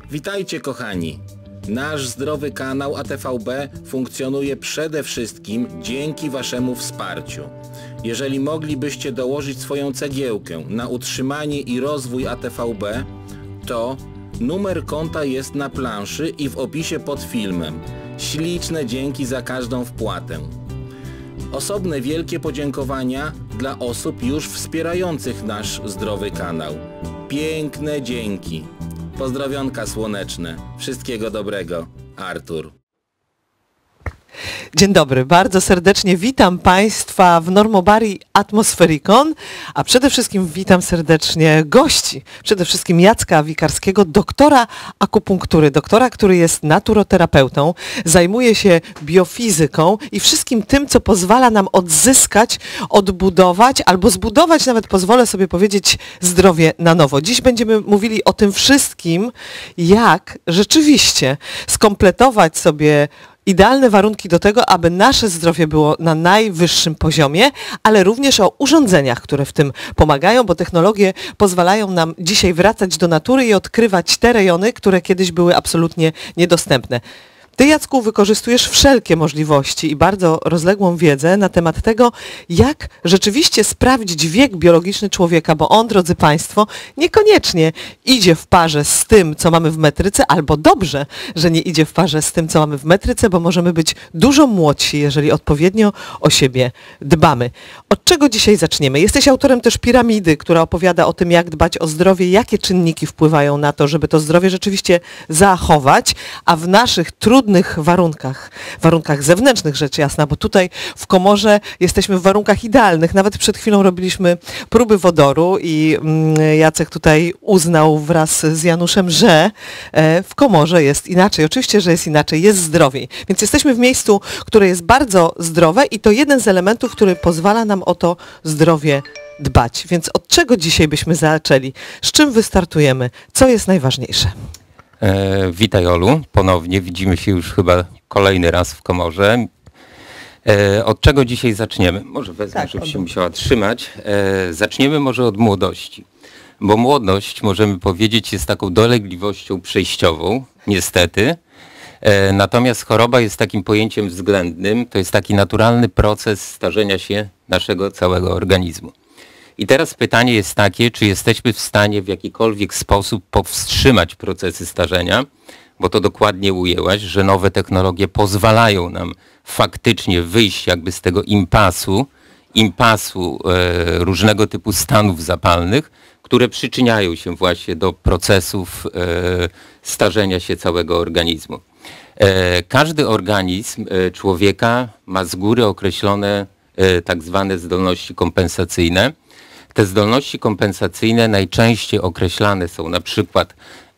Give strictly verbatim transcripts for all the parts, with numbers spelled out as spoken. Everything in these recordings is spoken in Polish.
Witajcie kochani! Nasz zdrowy kanał A T V B funkcjonuje przede wszystkim dzięki Waszemu wsparciu. Jeżeli moglibyście dołożyć swoją cegiełkę na utrzymanie i rozwój A T V B, to numer konta jest na planszy i w opisie pod filmem. Śliczne dzięki za każdą wpłatę. Osobne wielkie podziękowania dla osób już wspierających nasz zdrowy kanał. Piękne dzięki. Pozdrowionka słoneczne. Wszystkiego dobrego. Artur. Dzień dobry, bardzo serdecznie witam Państwa w Normobari Atmosferikon, a przede wszystkim witam serdecznie gości, przede wszystkim Jacka Wikarskiego, doktora akupunktury, doktora, który jest naturoterapeutą, zajmuje się biofizyką i wszystkim tym, co pozwala nam odzyskać, odbudować albo zbudować, nawet pozwolę sobie powiedzieć, zdrowie na nowo. Dziś będziemy mówili o tym wszystkim, jak rzeczywiście skompletować sobie idealne warunki do tego, aby nasze zdrowie było na najwyższym poziomie, ale również o urządzeniach, które w tym pomagają, bo technologie pozwalają nam dzisiaj wracać do natury i odkrywać te rejony, które kiedyś były absolutnie niedostępne. Ty, Jacku, wykorzystujesz wszelkie możliwości i bardzo rozległą wiedzę na temat tego, jak rzeczywiście sprawdzić wiek biologiczny człowieka, bo on, drodzy Państwo, niekoniecznie idzie w parze z tym, co mamy w metryce, albo dobrze, że nie idzie w parze z tym, co mamy w metryce, bo możemy być dużo młodsi, jeżeli odpowiednio o siebie dbamy. Od czego dzisiaj zaczniemy? Jesteś autorem też piramidy, która opowiada o tym, jak dbać o zdrowie, jakie czynniki wpływają na to, żeby to zdrowie rzeczywiście zachować, a w naszych trudnych warunkach, warunkach zewnętrznych rzecz jasna, bo tutaj w komorze jesteśmy w warunkach idealnych. Nawet przed chwilą robiliśmy próby wodoru i Jacek tutaj uznał wraz z Januszem, że w komorze jest inaczej. Oczywiście, że jest inaczej, jest zdrowiej. Więc jesteśmy w miejscu, które jest bardzo zdrowe i to jeden z elementów, który pozwala nam o to zdrowie dbać. Więc od czego dzisiaj byśmy zaczęli? Z czym wystartujemy? Co jest najważniejsze? E, witaj Olu, ponownie widzimy się już chyba kolejny raz w komorze. E, od czego dzisiaj zaczniemy? Może wezmę, tak, żebyś się musiała trzymać. E, zaczniemy może od młodości, bo młodość, możemy powiedzieć, jest taką dolegliwością przejściową, niestety. E, natomiast choroba jest takim pojęciem względnym, to jest taki naturalny proces starzenia się naszego całego organizmu. I teraz pytanie jest takie, czy jesteśmy w stanie w jakikolwiek sposób powstrzymać procesy starzenia, bo to dokładnie ujęłaś, że nowe technologie pozwalają nam faktycznie wyjść jakby z tego impasu, impasu e, różnego typu stanów zapalnych, które przyczyniają się właśnie do procesów e, starzenia się całego organizmu. E, każdy organizm e, człowieka ma z góry określone e, tak zwane zdolności kompensacyjne. Te zdolności kompensacyjne najczęściej określane są na przykład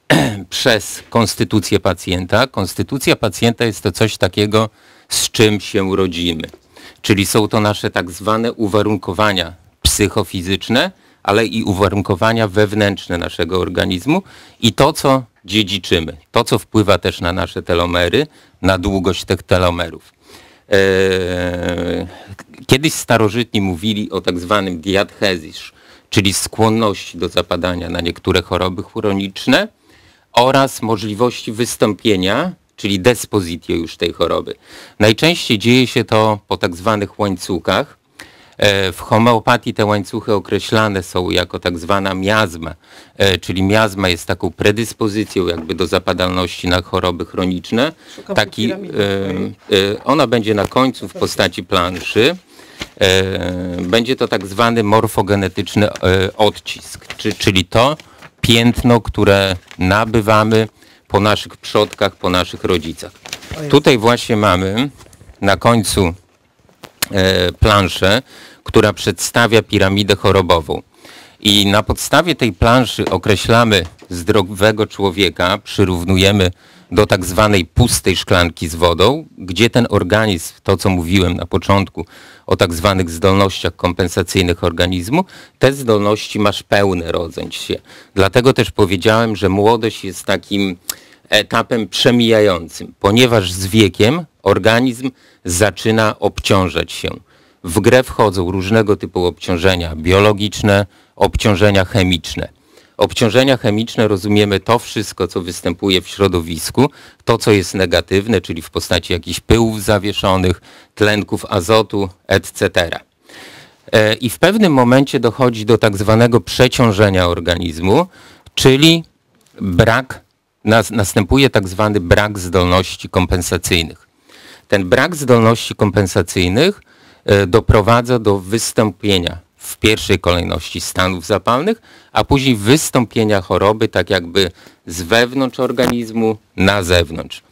przez konstytucję pacjenta. Konstytucja pacjenta jest to coś takiego, z czym się rodzimy. Czyli są to nasze tak zwane uwarunkowania psychofizyczne, ale i uwarunkowania wewnętrzne naszego organizmu i to, co dziedziczymy. To, co wpływa też na nasze telomery, na długość tych telomerów. Kiedyś starożytni mówili o tak zwanym diadhezis, czyli skłonności do zapadania na niektóre choroby chroniczne oraz możliwości wystąpienia, czyli despositio już tej choroby. Najczęściej dzieje się to po tak zwanych łańcuchach. W homeopatii te łańcuchy określane są jako tak zwana miazma, czyli miazma jest taką predyspozycją jakby do zapadalności na choroby chroniczne. Taki, ona będzie na końcu w postaci planszy. Będzie to tak zwany morfogenetyczny odcisk, czyli to piętno, które nabywamy po naszych przodkach, po naszych rodzicach. Tutaj właśnie mamy na końcu planszę, która przedstawia piramidę chorobową. I na podstawie tej planszy określamy zdrowego człowieka, przyrównujemy do tak zwanej pustej szklanki z wodą, gdzie ten organizm, to co mówiłem na początku o tak zwanych zdolnościach kompensacyjnych organizmu, te zdolności masz pełne rodząc się. Dlatego też powiedziałem, że młodość jest takim etapem przemijającym, ponieważ z wiekiem organizm zaczyna obciążać się. W grę wchodzą różnego typu obciążenia biologiczne, obciążenia chemiczne. Obciążenia chemiczne rozumiemy to wszystko, co występuje w środowisku, to, co jest negatywne, czyli w postaci jakichś pyłów zawieszonych, tlenków azotu, et cetera. I w pewnym momencie dochodzi do tak zwanego przeciążenia organizmu, czyli brak, nas, następuje tak zwany brak zdolności kompensacyjnych. Ten brak zdolności kompensacyjnych e, doprowadza do wystąpienia w pierwszej kolejności stanów zapalnych, a później wystąpienia choroby tak jakby z wewnątrz organizmu na zewnątrz.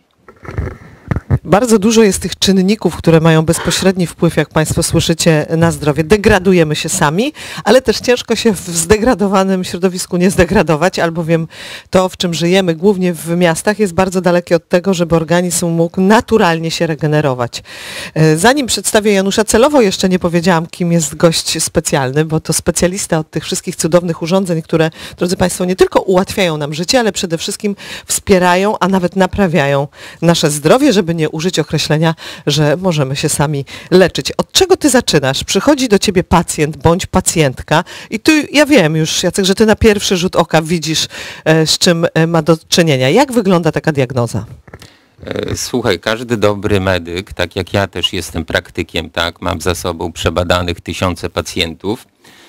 Bardzo dużo jest tych czynników, które mają bezpośredni wpływ, jak Państwo słyszycie, na zdrowie. Degradujemy się sami, ale też ciężko się w zdegradowanym środowisku nie zdegradować, albowiem to, w czym żyjemy, głównie w miastach, jest bardzo dalekie od tego, żeby organizm mógł naturalnie się regenerować. Zanim przedstawię Janusza, celowo jeszcze nie powiedziałam, kim jest gość specjalny, bo to specjalista od tych wszystkich cudownych urządzeń, które, drodzy Państwo, nie tylko ułatwiają nam życie, ale przede wszystkim wspierają, a nawet naprawiają nasze zdrowie, żeby nie użyć określenia, że możemy się sami leczyć. Od czego ty zaczynasz? Przychodzi do ciebie pacjent bądź pacjentka i tu ja wiem już, Jacek, że ty na pierwszy rzut oka widzisz, e, z czym e, ma do czynienia. Jak wygląda taka diagnoza? Słuchaj, każdy dobry medyk, tak jak ja też jestem praktykiem, tak, mam za sobą przebadanych tysiące pacjentów.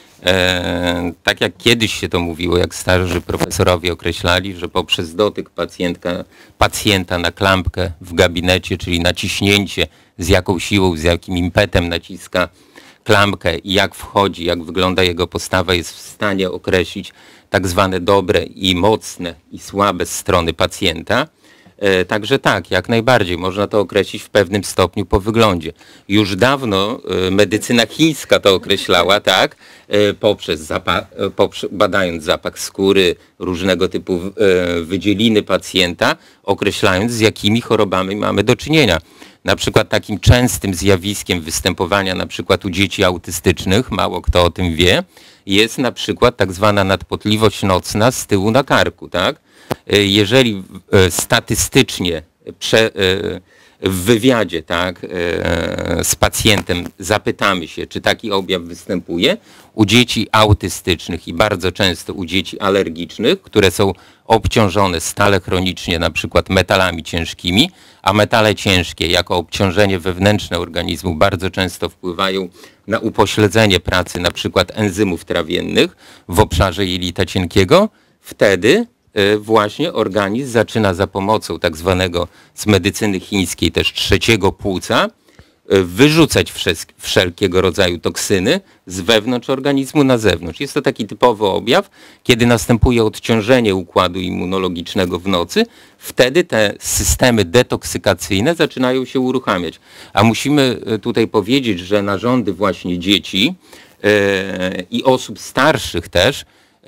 E, tak jak kiedyś się to mówiło, jak starzy profesorowie określali, że poprzez dotyk pacjentka, pacjenta na klampkę w gabinecie, czyli naciśnięcie, z jaką siłą, z jakim impetem naciska klamkę i jak wchodzi, jak wygląda jego postawa, jest w stanie określić tak zwane dobre i mocne i słabe strony pacjenta. E, także tak, jak najbardziej można to określić w pewnym stopniu po wyglądzie. Już dawno e, medycyna chińska to określała, tak, e, poprzez, zapa- e, poprzez badając zapach skóry, różnego typu e, wydzieliny pacjenta, określając, z jakimi chorobami mamy do czynienia. Na przykład takim częstym zjawiskiem występowania na przykład u dzieci autystycznych, mało kto o tym wie, jest na przykład tak zwana nadpotliwość nocna z tyłu na karku, tak? Jeżeli statystycznie prze, w wywiadzie, tak, z pacjentem zapytamy się, czy taki objaw występuje, u dzieci autystycznych i bardzo często u dzieci alergicznych, które są obciążone stale chronicznie na przykład metalami ciężkimi, a metale ciężkie jako obciążenie wewnętrzne organizmu bardzo często wpływają na upośledzenie pracy na przykład enzymów trawiennych w obszarze jelita cienkiego, wtedy właśnie organizm zaczyna za pomocą tak zwanego z medycyny chińskiej też trzeciego płuca wyrzucać wszelkiego rodzaju toksyny z wewnątrz organizmu na zewnątrz. Jest to taki typowy objaw, kiedy następuje odciążenie układu immunologicznego w nocy, wtedy te systemy detoksykacyjne zaczynają się uruchamiać. A musimy tutaj powiedzieć, że narządy właśnie dzieci yy, i osób starszych też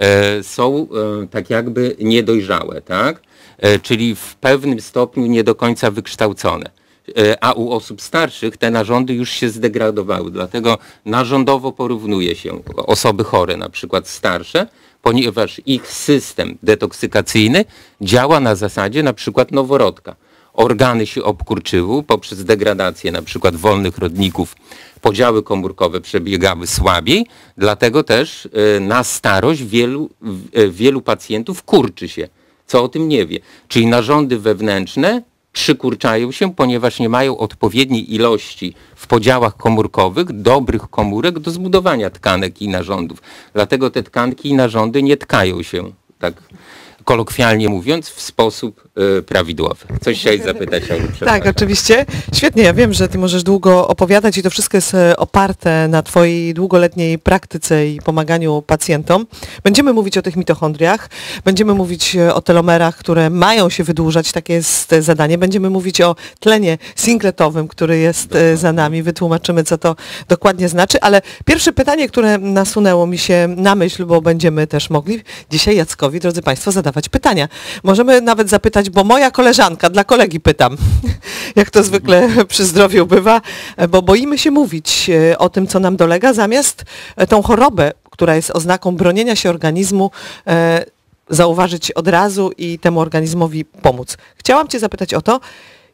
są tak jakby niedojrzałe, tak? Czyli w pewnym stopniu nie do końca wykształcone. A u osób starszych te narządy już się zdegradowały, dlatego narządowo porównuje się osoby chore, na przykład starsze, ponieważ ich system detoksykacyjny działa na zasadzie na przykład noworodka. Organy się obkurczyły poprzez degradację na przykład wolnych rodników, podziały komórkowe przebiegały słabiej, dlatego też na starość wielu, wielu pacjentów kurczy się, co o tym nie wie. Czyli narządy wewnętrzne przykurczają się, ponieważ nie mają odpowiedniej ilości w podziałach komórkowych dobrych komórek do zbudowania tkanek i narządów. Dlatego te tkanki i narządy nie tkają się, tak kolokwialnie mówiąc, w sposób y, prawidłowy. Coś chciałeś zapytać, Olu? Tak, oczywiście. Świetnie, ja wiem, że ty możesz długo opowiadać i to wszystko jest oparte na twojej długoletniej praktyce i pomaganiu pacjentom. Będziemy mówić o tych mitochondriach, będziemy mówić o telomerach, które mają się wydłużać, takie jest zadanie. Będziemy mówić o tlenie singletowym, który jest za nami. Wytłumaczymy, co to dokładnie znaczy, ale pierwsze pytanie, które nasunęło mi się na myśl, bo będziemy też mogli dzisiaj Jackowi, drodzy Państwo, zadawać pytania. Możemy nawet zapytać, bo moja koleżanka, dla kolegi pytam, jak to zwykle przy zdrowiu bywa, bo boimy się mówić o tym, co nam dolega, zamiast tą chorobę, która jest oznaką bronienia się organizmu, zauważyć od razu i temu organizmowi pomóc. Chciałam cię zapytać o to,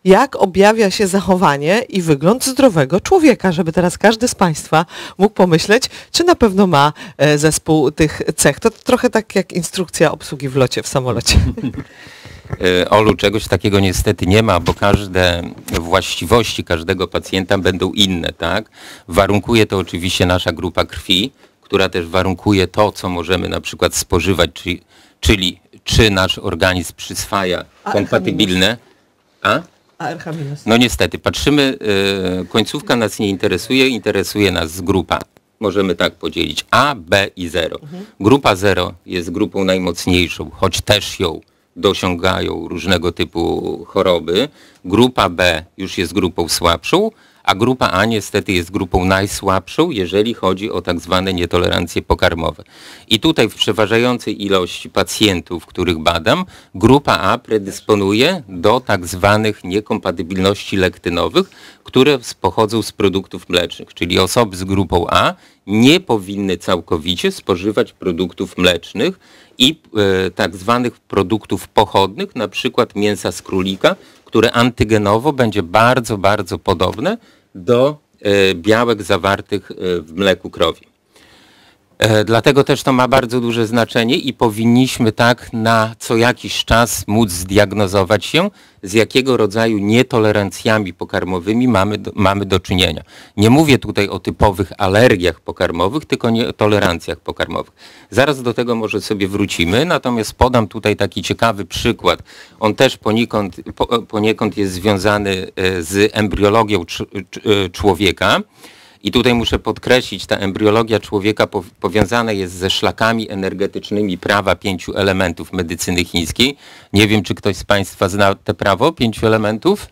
jak objawia się zachowanie i wygląd zdrowego człowieka, żeby teraz każdy z Państwa mógł pomyśleć, czy na pewno ma e, zespół tych cech. To trochę tak jak instrukcja obsługi w locie, w samolocie. Olu, czegoś takiego niestety nie ma, bo każde właściwości każdego pacjenta będą inne, tak? Warunkuje to oczywiście nasza grupa krwi, która też warunkuje to, co możemy na przykład spożywać, czyli, czyli czy nasz organizm przyswaja kompatybilne... A? A R H minus. No niestety, patrzymy, y, końcówka nas nie interesuje, interesuje nas grupa. Możemy tak podzielić A, B i zero. Mhm. Grupa zero jest grupą najmocniejszą, choć też ją dosiągają różnego typu choroby. Grupa B już jest grupą słabszą, a grupa A niestety jest grupą najsłabszą, jeżeli chodzi o tak zwane nietolerancje pokarmowe. I tutaj w przeważającej ilości pacjentów, których badam, grupa A predysponuje do tak zwanych niekompatybilności lektynowych, które pochodzą z produktów mlecznych, czyli osoby z grupą A nie powinny całkowicie spożywać produktów mlecznych i e, tak zwanych produktów pochodnych, na przykład mięsa z królika, które antygenowo będzie bardzo, bardzo podobne do e, białek zawartych e, w mleku krowim. E, dlatego też to ma bardzo duże znaczenie i powinniśmy tak na co jakiś czas móc zdiagnozować się, z jakiego rodzaju nietolerancjami pokarmowymi mamy do, mamy do czynienia. Nie mówię tutaj o typowych alergiach pokarmowych, tylko nietolerancjach pokarmowych. Zaraz do tego może sobie wrócimy, natomiast podam tutaj taki ciekawy przykład. On też poniekąd, po, poniekąd jest związany z embriologią człowieka. I tutaj muszę podkreślić, ta embriologia człowieka po, powiązana jest ze szlakami energetycznymi prawa pięciu elementów medycyny chińskiej. Nie wiem, czy ktoś z Państwa zna te prawo pięciu elementów?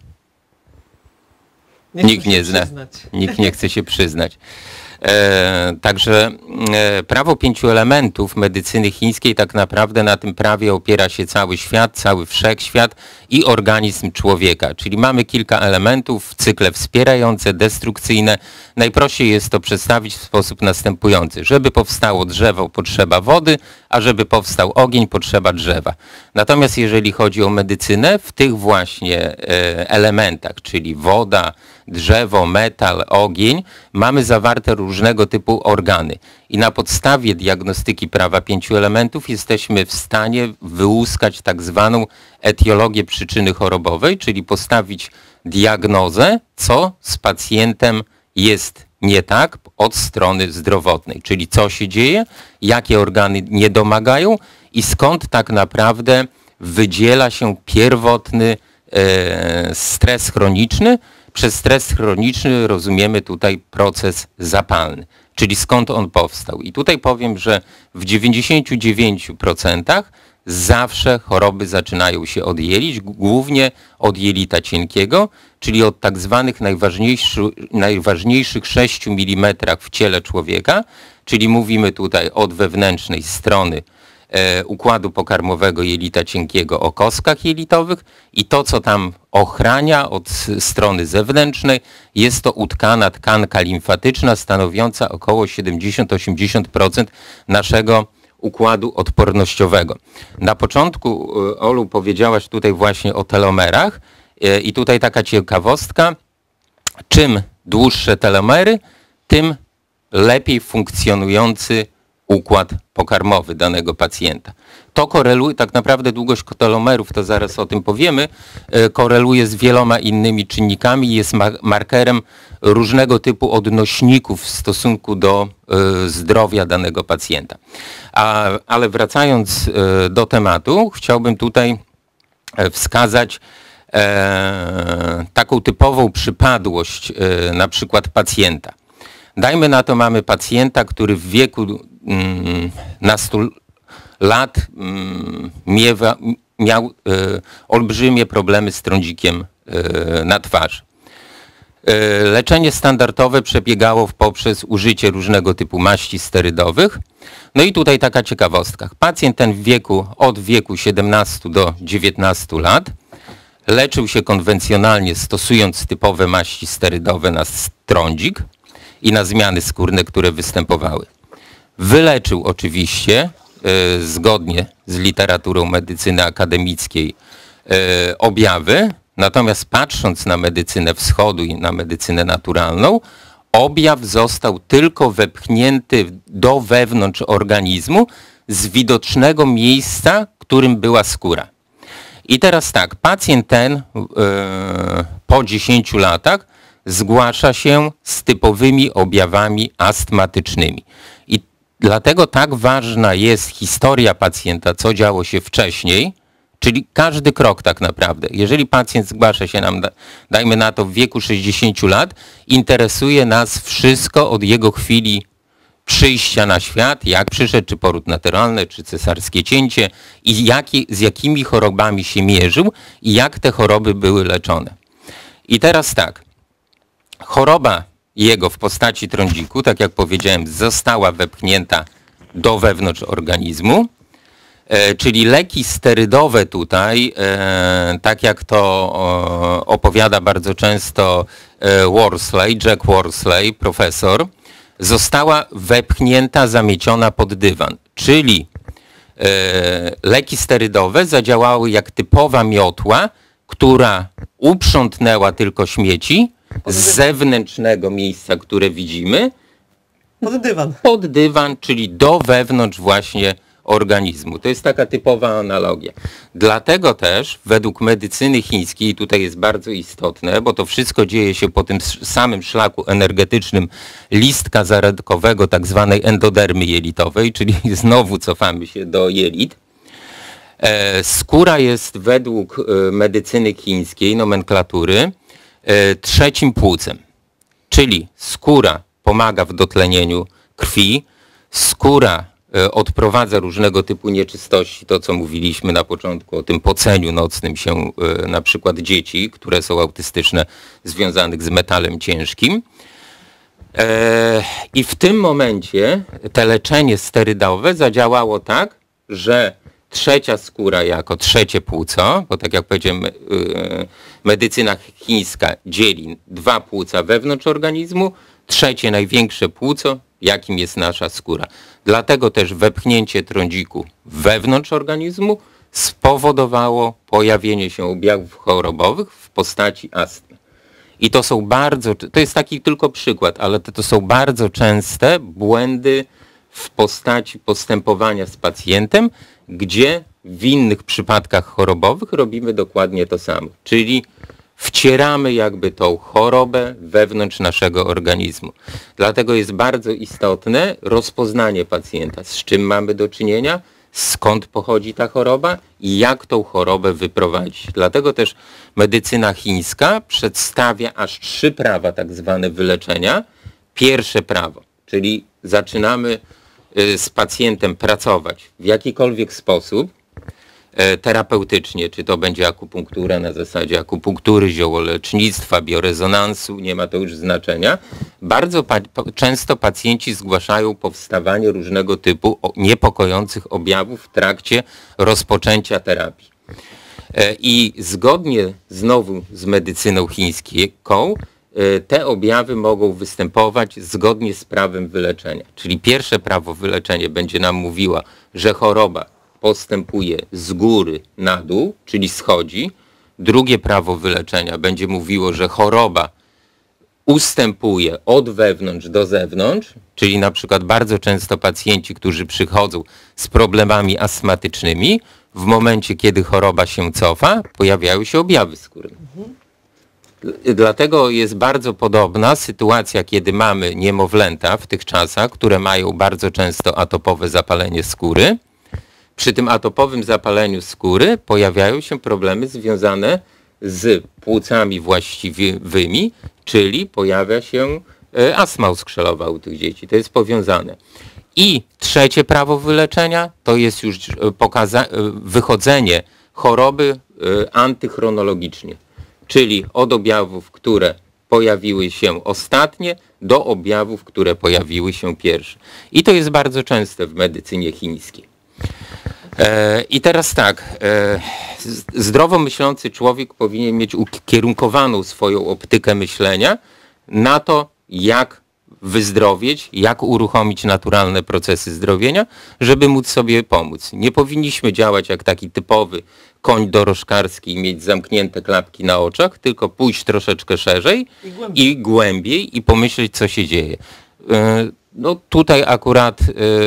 Nie Nikt nie zna. Przyznać. Nikt nie chce się przyznać. E, także e, prawo pięciu elementów medycyny chińskiej tak naprawdę na tym prawie opiera się cały świat, cały wszechświat i organizm człowieka. Czyli mamy kilka elementów, cykle wspierające, destrukcyjne. Najprościej jest to przedstawić w sposób następujący. Żeby powstało drzewo, potrzeba wody, a żeby powstał ogień, potrzeba drzewa. Natomiast jeżeli chodzi o medycynę, w tych właśnie e, elementach, czyli woda, drzewo, metal, ogień, mamy zawarte różnego typu organy. I na podstawie diagnostyki prawa pięciu elementów jesteśmy w stanie wyłuskać tak zwaną etiologię przyczyny chorobowej, czyli postawić diagnozę, co z pacjentem jest nie tak od strony zdrowotnej. Czyli co się dzieje, jakie organy nie domagają i skąd tak naprawdę wydziela się pierwotny e, stres chroniczny. Przez stres chroniczny rozumiemy tutaj proces zapalny, czyli skąd on powstał. I tutaj powiem, że w dziewięćdziesięciu dziewięciu procentach zawsze choroby zaczynają się od jelit, głównie od jelita cienkiego, czyli od tak zwanych najważniejszych, najważniejszych sześciu milimetrach w ciele człowieka, czyli mówimy tutaj od wewnętrznej strony e, układu pokarmowego jelita cienkiego o kostkach jelitowych i to, co tam ochrania od strony zewnętrznej, jest to utkana tkanka limfatyczna stanowiąca około siedemdziesiąt do osiemdziesięciu procent naszego układu odpornościowego. Na początku, Olu, powiedziałaś tutaj właśnie o telomerach i tutaj taka ciekawostka, czym dłuższe telomery, tym lepiej funkcjonujący układ pokarmowy danego pacjenta. To koreluje, tak naprawdę długość telomerów, to zaraz o tym powiemy, koreluje z wieloma innymi czynnikami i jest markerem różnego typu odnośników w stosunku do y, zdrowia danego pacjenta. A, ale wracając y, do tematu, chciałbym tutaj wskazać e, taką typową przypadłość y, na przykład pacjenta. Dajmy na to, mamy pacjenta, który w wieku mm, nastu lat mm, miewa, miał y, olbrzymie problemy z trądzikiem y, na twarzy. Y, leczenie standardowe przebiegało poprzez użycie różnego typu maści sterydowych. No i tutaj taka ciekawostka. Pacjent ten w wieku od wieku siedemnastu do dziewiętnastu lat leczył się konwencjonalnie, stosując typowe maści sterydowe na trądzik i na zmiany skórne, które występowały. Wyleczył oczywiście, y, zgodnie z literaturą medycyny akademickiej, y, objawy, Natomiast patrząc na medycynę wschodu i na medycynę naturalną, objaw został tylko wepchnięty do wewnątrz organizmu z widocznego miejsca, którym była skóra. I teraz tak, pacjent ten yy, po dziesięciu latach zgłasza się z typowymi objawami astmatycznymi. I dlatego tak ważna jest historia pacjenta, co działo się wcześniej, czyli każdy krok tak naprawdę. Jeżeli pacjent zgłasza się nam, dajmy na to w wieku sześćdziesięciu lat, interesuje nas wszystko od jego chwili przyjścia na świat, jak przyszedł, czy poród naturalny, czy cesarskie cięcie i jaki, z jakimi chorobami się mierzył i jak te choroby były leczone. I teraz tak, choroba jego w postaci trądziku, tak jak powiedziałem, została wepchnięta do wewnątrz organizmu, e, czyli leki sterydowe tutaj, e, tak jak to o, opowiada bardzo często e, Worsley, Jack Worsley, profesor, została wepchnięta, zamieciona pod dywan, czyli e, leki sterydowe zadziałały jak typowa miotła, która uprzątnęła tylko śmieci z zewnętrznego miejsca, które widzimy, pod dywan. Pod dywan, czyli do wewnątrz właśnie organizmu. To jest taka typowa analogia. Dlatego też według medycyny chińskiej, tutaj jest bardzo istotne, bo to wszystko dzieje się po tym samym szlaku energetycznym listka zarodkowego, tak zwanej endodermy jelitowej, czyli znowu cofamy się do jelit. E, skóra jest według e, medycyny chińskiej, nomenklatury, e, trzecim płucem. Czyli skóra pomaga w dotlenieniu krwi, skóra e, odprowadza różnego typu nieczystości, to co mówiliśmy na początku o tym poceniu nocnym się e, na przykład dzieci, które są autystyczne, związanych z metalem ciężkim. E, I w tym momencie te leczenie sterydowe zadziałało tak, że trzecia skóra jako trzecie płuco, bo tak jak powiedziałem, medycyna chińska dzieli dwa płuca wewnątrz organizmu, trzecie największe płuco, jakim jest nasza skóra. Dlatego też wepchnięcie trądziku wewnątrz organizmu spowodowało pojawienie się objawów chorobowych w postaci astmy. I to są bardzo, to jest taki tylko przykład, ale to, to są bardzo częste błędy w postaci postępowania z pacjentem, gdzie w innych przypadkach chorobowych robimy dokładnie to samo. Czyli wcieramy jakby tą chorobę wewnątrz naszego organizmu. Dlatego jest bardzo istotne rozpoznanie pacjenta, z czym mamy do czynienia, skąd pochodzi ta choroba i jak tą chorobę wyprowadzić. Dlatego też medycyna chińska przedstawia aż trzy prawa tak zwane wyleczenia. Pierwsze prawo, czyli zaczynamy z pacjentem pracować w jakikolwiek sposób terapeutycznie, czy to będzie akupunktura na zasadzie akupunktury, ziołolecznictwa, biorezonansu, nie ma to już znaczenia. Bardzo pa często pacjenci zgłaszają powstawanie różnego typu niepokojących objawów w trakcie rozpoczęcia terapii. I zgodnie znowu z medycyną chińską te objawy mogą występować zgodnie z prawem wyleczenia. Czyli pierwsze prawo wyleczenia będzie nam mówiło, że choroba postępuje z góry na dół, czyli schodzi. Drugie prawo wyleczenia będzie mówiło, że choroba ustępuje od wewnątrz do zewnątrz, czyli na przykład bardzo często pacjenci, którzy przychodzą z problemami astmatycznymi, w momencie kiedy choroba się cofa, pojawiają się objawy skórne. Dlatego jest bardzo podobna sytuacja, kiedy mamy niemowlęta w tych czasach, które mają bardzo często atopowe zapalenie skóry. Przy tym atopowym zapaleniu skóry pojawiają się problemy związane z płucami właściwymi, czyli pojawia się astma uskrzelowa u tych dzieci. To jest powiązane. I trzecie prawo wyleczenia to jest już wychodzenie choroby antychronologicznie. Czyli od objawów, które pojawiły się ostatnie, do objawów, które pojawiły się pierwsze. I to jest bardzo częste w medycynie chińskiej. E, I teraz tak, e, zdrowo myślący człowiek powinien mieć ukierunkowaną swoją optykę myślenia na to, jak wyzdrowieć, jak uruchomić naturalne procesy zdrowienia, żeby móc sobie pomóc. Nie powinniśmy działać jak taki typowy koń dorożkarski i mieć zamknięte klapki na oczach, tylko pójść troszeczkę szerzej i głębiej i, głębiej, i pomyśleć, co się dzieje. No tutaj akurat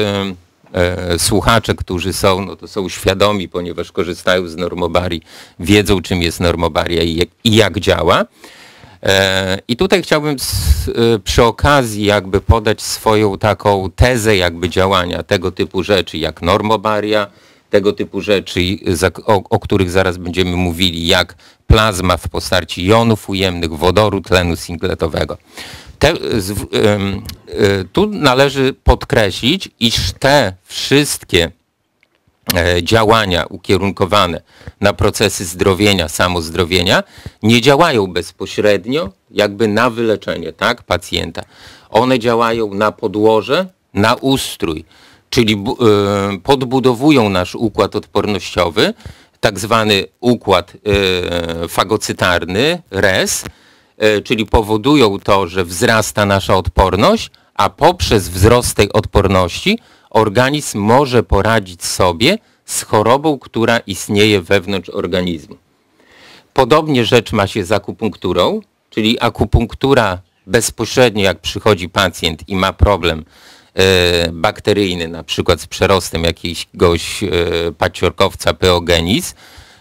e, słuchacze, którzy są, no to są świadomi, ponieważ korzystają z Normobarii, wiedzą, czym jest Normobaria i jak, i jak działa. E, I tutaj chciałbym z, e, przy okazji jakby podać swoją taką tezę jakby działania tego typu rzeczy, jak Normobaria, tego typu rzeczy, za, o, o których zaraz będziemy mówili, jak plazma w postaci jonów ujemnych, wodoru, tlenu singletowego. Te, z, y, y, tu należy podkreślić, iż te wszystkie e, działania ukierunkowane na procesy zdrowienia, samozdrowienia nie działają bezpośrednio jakby na wyleczenie, tak, pacjenta. One działają na podłoże, na ustrój, czyli y, podbudowują nasz układ odpornościowy, tak zwany układ y, fagocytarny, R E S, czyli powodują to, że wzrasta nasza odporność, a poprzez wzrost tej odporności organizm może poradzić sobie z chorobą, która istnieje wewnątrz organizmu. Podobnie rzecz ma się z akupunkturą, czyli akupunktura bezpośrednio, jak przychodzi pacjent i ma problem e, bakteryjny, na przykład z przerostem jakiegoś e, paciorkowca Pyogenes,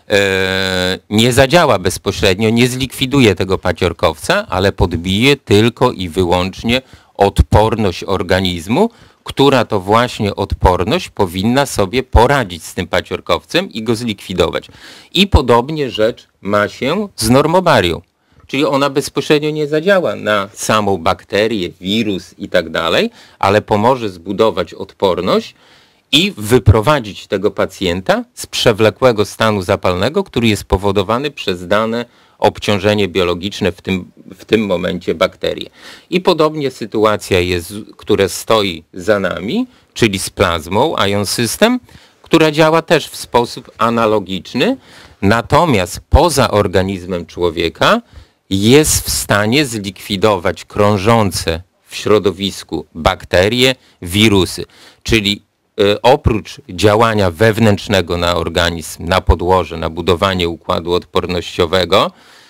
nie zadziała bezpośrednio, nie zlikwiduje tego paciorkowca, ale podbije tylko i wyłącznie odporność organizmu, która to właśnie odporność powinna sobie poradzić z tym paciorkowcem i go zlikwidować. I podobnie rzecz ma się z Normobarią. Czyli ona bezpośrednio nie zadziała na samą bakterię, wirus i tak dalej, ale pomoże zbudować odporność i wyprowadzić tego pacjenta z przewlekłego stanu zapalnego, który jest powodowany przez dane obciążenie biologiczne, w tym, w tym momencie bakterie. I podobnie sytuacja jest, która stoi za nami, czyli z plazmą, Ion System, która działa też w sposób analogiczny, natomiast poza organizmem człowieka jest w stanie zlikwidować krążące w środowisku bakterie, wirusy, czyli oprócz działania wewnętrznego na organizm, na podłoże, na budowanie układu odpornościowego,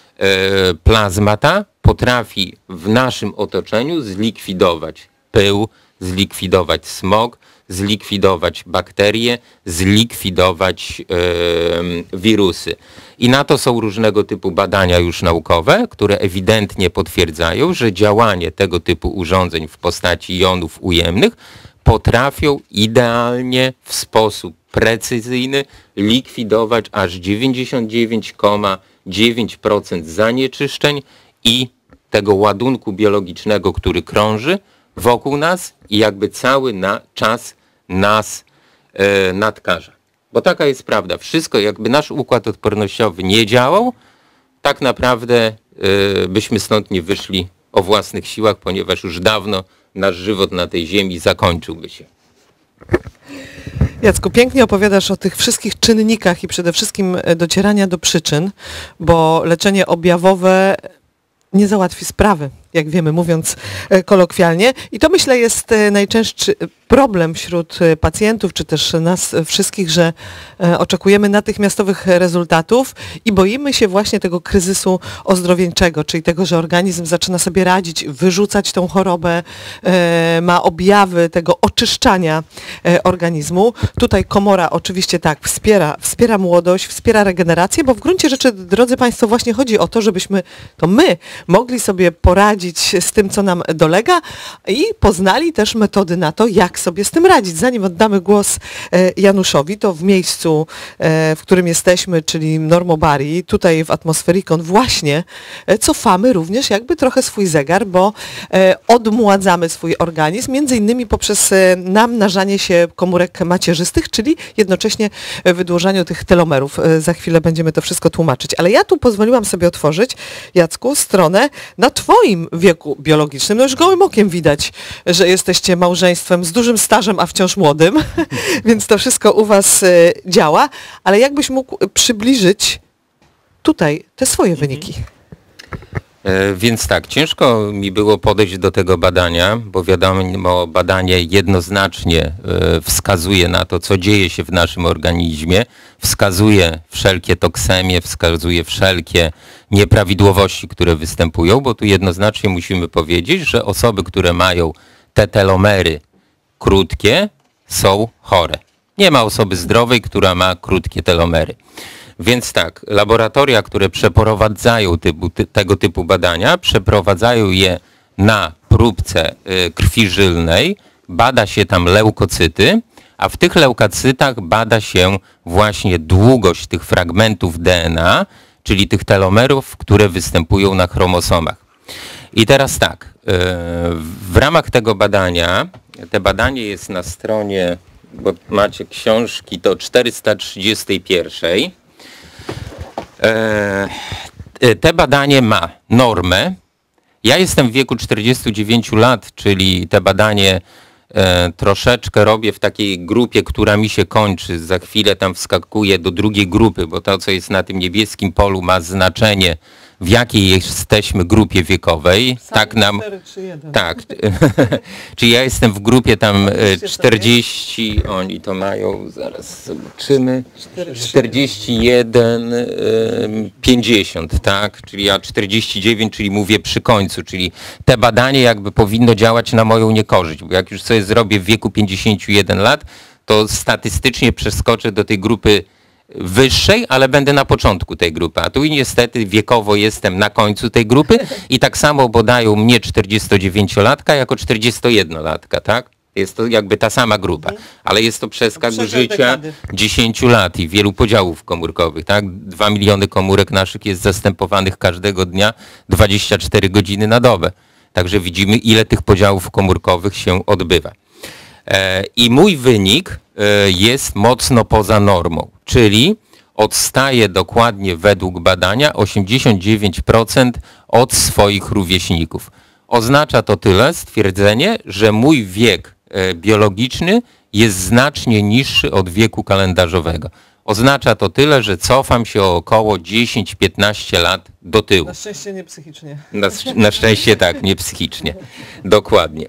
plazma ta potrafi w naszym otoczeniu zlikwidować pył, zlikwidować smog, zlikwidować bakterie, zlikwidować e, wirusy. I na to są różnego typu badania już naukowe, które ewidentnie potwierdzają, że działanie tego typu urządzeń w postaci jonów ujemnych potrafią idealnie, w sposób precyzyjny likwidować aż dziewięćdziesiąt dziewięć przecinek dziewięć procent zanieczyszczeń i tego ładunku biologicznego, który krąży wokół nas i jakby cały na, czas nas e, nadkarza. Bo taka jest prawda. Wszystko, jakby nasz układ odpornościowy nie działał, tak naprawdę e, byśmy stąd nie wyszli o własnych siłach, ponieważ już dawno nasz żywot na tej ziemi zakończyłby się. Jacku, pięknie opowiadasz o tych wszystkich czynnikach i przede wszystkim docierania do przyczyn, bo leczenie objawowe nie załatwi sprawy, jak wiemy, mówiąc kolokwialnie. I to, myślę, jest najczęstszy problem wśród pacjentów, czy też nas wszystkich, że oczekujemy natychmiastowych rezultatów i boimy się właśnie tego kryzysu ozdrowieńczego, czyli tego, że organizm zaczyna sobie radzić, wyrzucać tą chorobę, ma objawy tego oczyszczania organizmu. Tutaj komora oczywiście tak wspiera, wspiera młodość, wspiera regenerację, bo w gruncie rzeczy, drodzy Państwo, właśnie chodzi o to, żebyśmy, to my, mogli sobie poradzić z tym, co nam dolega i poznali też metody na to, jak sobie z tym radzić. Zanim oddamy głos Januszowi, to w miejscu, w którym jesteśmy, czyli Normobarii, tutaj w Atmosferikon właśnie cofamy również jakby trochę swój zegar, bo odmładzamy swój organizm, między innymi poprzez namnażanie się komórek macierzystych, czyli jednocześnie wydłużaniu tych telomerów. Za chwilę będziemy to wszystko tłumaczyć. Ale ja tu pozwoliłam sobie otworzyć, Jacku, stronę na Twoim wieku biologicznym. No już gołym okiem widać, że jesteście małżeństwem z dużym stażem, a wciąż młodym, więc to wszystko u Was y, działa, ale jakbyś mógł przybliżyć tutaj te swoje wyniki? E, więc tak, ciężko mi było podejść do tego badania, bo wiadomo, badanie jednoznacznie e, wskazuje na to, co dzieje się w naszym organizmie, wskazuje wszelkie toksemie, wskazuje wszelkie nieprawidłowości, które występują, bo tu jednoznacznie musimy powiedzieć, że osoby, które mają te telomery krótkie, są chore. Nie ma osoby zdrowej, która ma krótkie telomery. Więc tak, laboratoria, które przeprowadzają typu, ty, tego typu badania, przeprowadzają je na próbce y, krwi żylnej, bada się tam leukocyty, a w tych leukocytach bada się właśnie długość tych fragmentów D N A, czyli tych telomerów, które występują na chromosomach. I teraz tak, y, w ramach tego badania, te badanie jest na stronie, bo macie książki, to czterysta trzydzieści jeden. Te badanie ma normę. Ja jestem w wieku czterdziestu dziewięciu lat, czyli te badanie e, troszeczkę robię w takiej grupie, która mi się kończy. Za chwilę tam wskakuję do drugiej grupy, bo to, co jest na tym niebieskim polu, ma znaczenie, w jakiej jesteśmy grupie wiekowej. Sami tak nam. cztery, trzy, jeden. Tak. Czyli ja jestem w grupie tam czterdzieści, oni to mają, zaraz zobaczymy, czterdzieści jeden, pięćdziesiąt, tak? Czyli ja czterdzieści dziewięć, czyli mówię przy końcu, czyli te badanie jakby powinno działać na moją niekorzyść, bo jak już sobie zrobię w wieku pięćdziesięciu jeden lat, to statystycznie przeskoczę do tej grupy wyższej, ale będę na początku tej grupy, a tu i niestety wiekowo jestem na końcu tej grupy i tak samo podają mnie czterdziestodziewięciolatka jako czterdziestojednolatka, tak? Jest to jakby ta sama grupa, ale jest to przeskak życia dziesięciu lat i wielu podziałów komórkowych, tak? Dwa miliony komórek naszych jest zastępowanych każdego dnia dwadzieścia cztery godziny na dobę. Także widzimy, ile tych podziałów komórkowych się odbywa. I mój wynik jest mocno poza normą, czyli odstaje dokładnie według badania osiemdziesiąt dziewięć procent od swoich rówieśników. Oznacza to tyle, stwierdzenie, że mój wiek biologiczny jest znacznie niższy od wieku kalendarzowego. Oznacza to tyle, że cofam się o około dziesięć piętnaście lat do tyłu. Na szczęście nie psychicznie. Na, na szczęście tak, nie psychicznie. Dokładnie.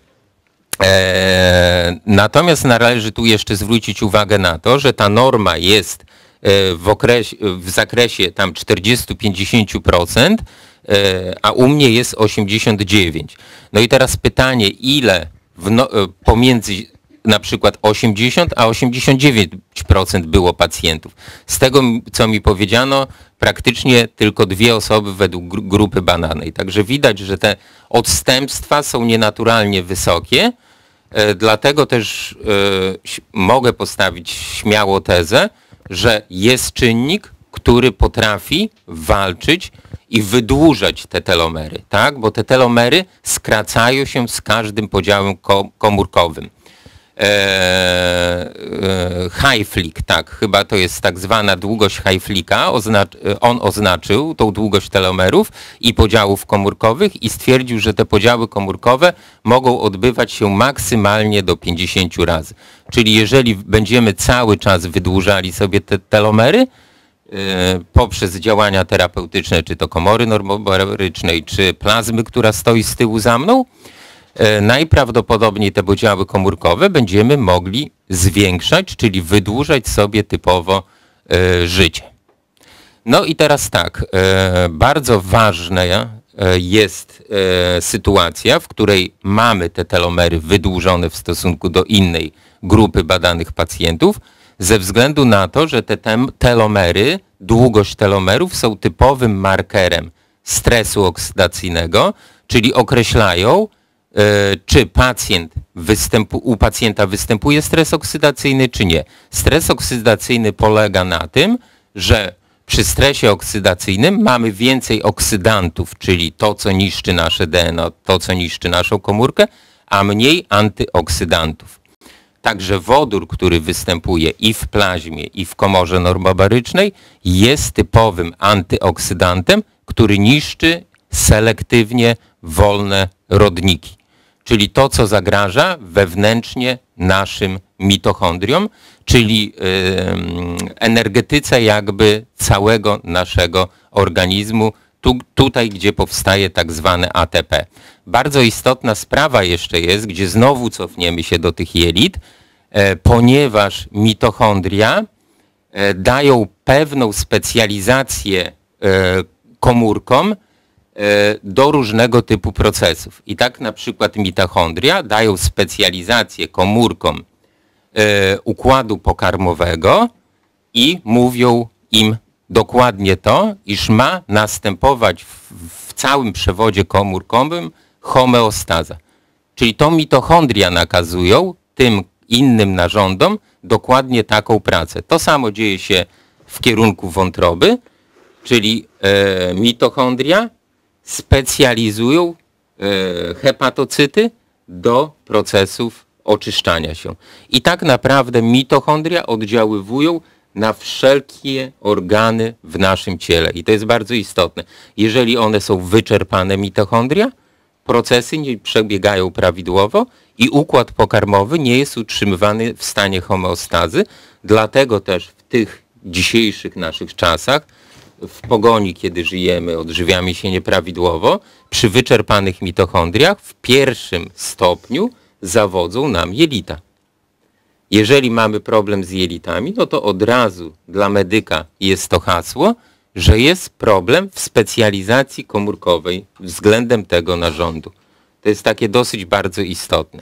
E, natomiast należy tu jeszcze zwrócić uwagę na to, że ta norma jest e, w, okresie, w zakresie tam czterdzieści do pięćdziesięciu procent, e, a u mnie jest osiemdziesiąt dziewięć procent. No i teraz pytanie, ile w no, pomiędzy na przykład osiemdziesiąt a osiemdziesiąt dziewięć procent było pacjentów. Z tego, co mi powiedziano, praktycznie tylko dwie osoby według gru grupy badanej. Także widać, że te odstępstwa są nienaturalnie wysokie. E, dlatego też e, mogę postawić śmiało tezę, że jest czynnik, który potrafi walczyć i wydłużać te telomery, tak? Bo te telomery skracają się z każdym podziałem ko komórkowym. E, e, Hayflick, tak, chyba to jest tak zwana długość Hayflicka, oznacz, on oznaczył tą długość telomerów i podziałów komórkowych i stwierdził, że te podziały komórkowe mogą odbywać się maksymalnie do pięćdziesięciu razy. Czyli jeżeli będziemy cały czas wydłużali sobie te telomery e, poprzez działania terapeutyczne, czy to komory normobarycznej, czy plazmy, która stoi z tyłu za mną, najprawdopodobniej te podziały komórkowe będziemy mogli zwiększać, czyli wydłużać sobie typowo e, życie. No i teraz tak, e, bardzo ważna e, jest e, sytuacja, w której mamy te telomery wydłużone w stosunku do innej grupy badanych pacjentów, ze względu na to, że te telomery, długość telomerów są typowym markerem stresu oksydacyjnego, czyli określają, czy pacjent występu, u pacjenta występuje stres oksydacyjny, czy nie. Stres oksydacyjny polega na tym, że przy stresie oksydacyjnym mamy więcej oksydantów, czyli to, co niszczy nasze D N A, to, co niszczy naszą komórkę, a mniej antyoksydantów. Także wodór, który występuje i w plazmie, i w komorze normobarycznej, jest typowym antyoksydantem, który niszczy selektywnie wolne rodniki. Czyli to, co zagraża wewnętrznie naszym mitochondriom, czyli yy, energetyce jakby całego naszego organizmu, tu, tutaj, gdzie powstaje tak zwane A T P. Bardzo istotna sprawa jeszcze jest, gdzie znowu cofniemy się do tych jelit, e, ponieważ mitochondria e, dają pewną specjalizację e, komórkom do różnego typu procesów. I tak na przykład mitochondria dają specjalizację komórkom e, układu pokarmowego i mówią im dokładnie to, iż ma następować w, w całym przewodzie komórkowym homeostaza. Czyli to mitochondria nakazują tym innym narządom dokładnie taką pracę. To samo dzieje się w kierunku wątroby, czyli e, mitochondria specjalizują e, hepatocyty do procesów oczyszczania się. I tak naprawdę mitochondria oddziaływują na wszelkie organy w naszym ciele. I to jest bardzo istotne. Jeżeli one są wyczerpane mitochondria, procesy nie przebiegają prawidłowo i układ pokarmowy nie jest utrzymywany w stanie homeostazy. Dlatego też w tych dzisiejszych naszych czasach, w pogoni, kiedy żyjemy, odżywiamy się nieprawidłowo, przy wyczerpanych mitochondriach w pierwszym stopniu zawodzą nam jelita. Jeżeli mamy problem z jelitami, no to od razu dla medyka jest to hasło, że jest problem w specjalizacji komórkowej względem tego narządu. To jest takie dosyć bardzo istotne.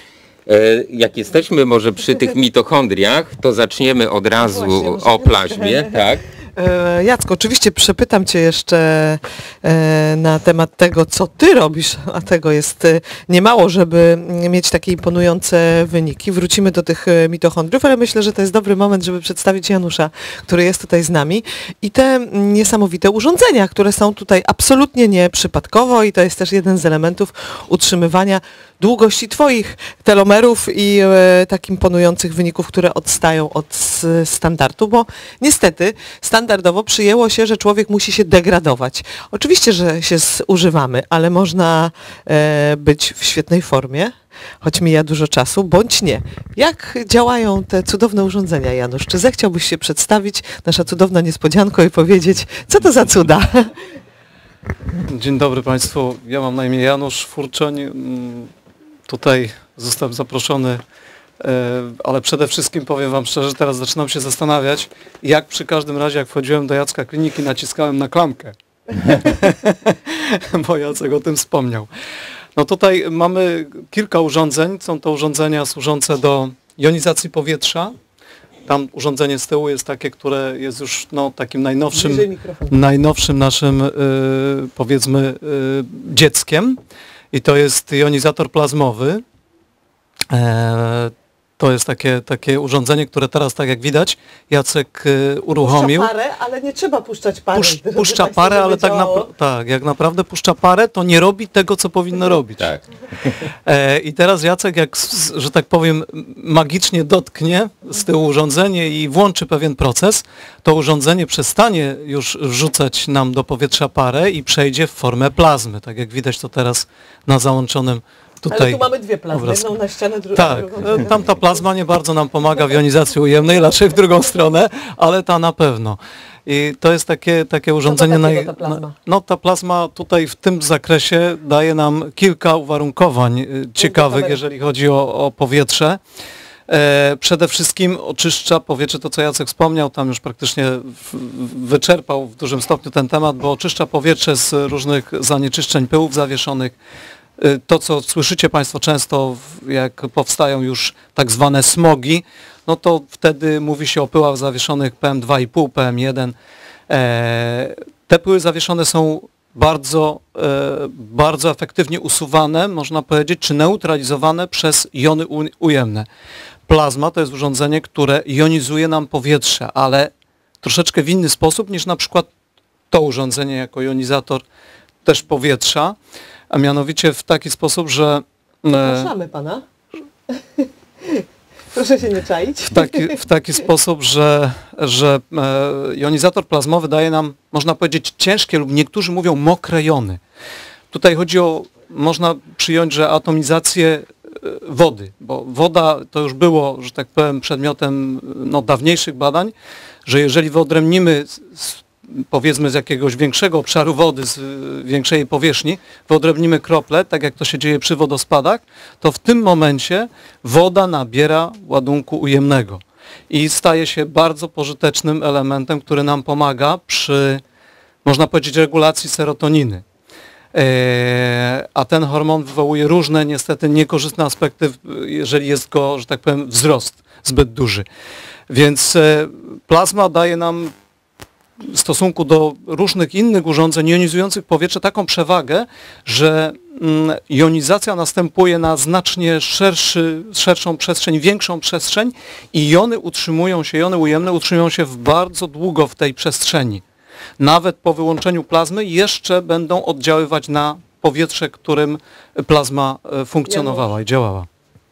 Jak jesteśmy może przy tych mitochondriach, to zaczniemy od razu o plazmie, tak? Jacku, oczywiście przepytam Cię jeszcze na temat tego, co Ty robisz, a tego jest niemało, żeby mieć takie imponujące wyniki. Wrócimy do tych mitochondriów, ale myślę, że to jest dobry moment, żeby przedstawić Janusza, który jest tutaj z nami i te niesamowite urządzenia, które są tutaj absolutnie nieprzypadkowo i to jest też jeden z elementów utrzymywania długości Twoich telomerów i e, tak imponujących wyników, które odstają od s, standardu, bo niestety standardowo przyjęło się, że człowiek musi się degradować. Oczywiście, że się zużywamy, ale można e, być w świetnej formie, choć mija dużo czasu, bądź nie. Jak działają te cudowne urządzenia, Janusz? Czy zechciałbyś się przedstawić, nasza cudowna niespodzianko, i powiedzieć, co to za cuda? Dzień dobry Państwu, ja mam na imię Janusz Furczoń. Tutaj zostałem zaproszony, ale przede wszystkim powiem Wam szczerze, teraz zaczynam się zastanawiać, jak przy każdym razie, jak wchodziłem do Jacka kliniki, naciskałem na klamkę. Bo Jacek o tym wspomniał. No tutaj mamy kilka urządzeń. Są to urządzenia służące do jonizacji powietrza. Tam urządzenie z tyłu jest takie, które jest już no, takim najnowszym, najnowszym naszym y, powiedzmy y, dzieckiem. I to jest jonizator plazmowy. E, to jest takie, takie urządzenie, które teraz, tak jak widać, Jacek y, uruchomił. Puszcza parę, ale nie trzeba puszczać parę. Pusz, puszcza parę, ale tak, napra- tak, jak naprawdę puszcza parę, to nie robi tego, co powinno robić. Tak. E, I teraz Jacek, jak, że tak powiem, magicznie dotknie z tyłu urządzenie i włączy pewien proces, to urządzenie przestanie już wrzucać nam do powietrza parę i przejdzie w formę plazmy. Tak jak widać to teraz na załączonym tutaj. Ale tu mamy dwie plazmy, obrazku. jedną na ścianę, drugą. Tak, tamta plazma nie bardzo nam pomaga w jonizacji ujemnej, raczej w drugą stronę, ale ta na pewno. I to jest takie, takie urządzenie... Co to naj... ta plazma? No ta plazma tutaj w tym zakresie daje nam kilka uwarunkowań y, ciekawych, jeżeli chodzi o, o powietrze. E, przede wszystkim oczyszcza powietrze, to co Jacek wspomniał, tam już praktycznie w, wyczerpał w dużym stopniu ten temat, bo oczyszcza powietrze z różnych zanieczyszczeń, pyłów zawieszonych. To, co słyszycie Państwo często, jak powstają już tak zwane smogi, no to wtedy mówi się o pyłach zawieszonych P M dwa i pół, P M jeden. E, te pyły zawieszone są bardzo, e, bardzo efektywnie usuwane, można powiedzieć, czy neutralizowane przez jony ujemne. Plazma to jest urządzenie, które jonizuje nam powietrze, ale troszeczkę w inny sposób niż na przykład to urządzenie jako jonizator też powietrza. A mianowicie w taki sposób, że... Zapraszamy Pana. Proszę się nie czaić. W taki, w taki sposób, że, że e, jonizator plazmowy daje nam, można powiedzieć, ciężkie lub niektórzy mówią mokre jony. Tutaj chodzi o, można przyjąć, że atomizację wody, bo woda to już było, że tak powiem, przedmiotem no, dawniejszych badań, że jeżeli wyodrębnimy powiedzmy z jakiegoś większego obszaru wody, z większej powierzchni, wyodrębnimy krople, tak jak to się dzieje przy wodospadach, to w tym momencie woda nabiera ładunku ujemnego i staje się bardzo pożytecznym elementem, który nam pomaga przy, można powiedzieć, regulacji serotoniny. A ten hormon wywołuje różne niestety niekorzystne aspekty, jeżeli jest go, że tak powiem, wzrost zbyt duży. Więc plazma daje nam w stosunku do różnych innych urządzeń jonizujących powietrze taką przewagę, że jonizacja następuje na znacznie szerszy, szerszą przestrzeń, większą przestrzeń i jony utrzymują się, jony ujemne utrzymują się w bardzo długo w tej przestrzeni. Nawet po wyłączeniu plazmy jeszcze będą oddziaływać na powietrze, którym plazma funkcjonowała i działała.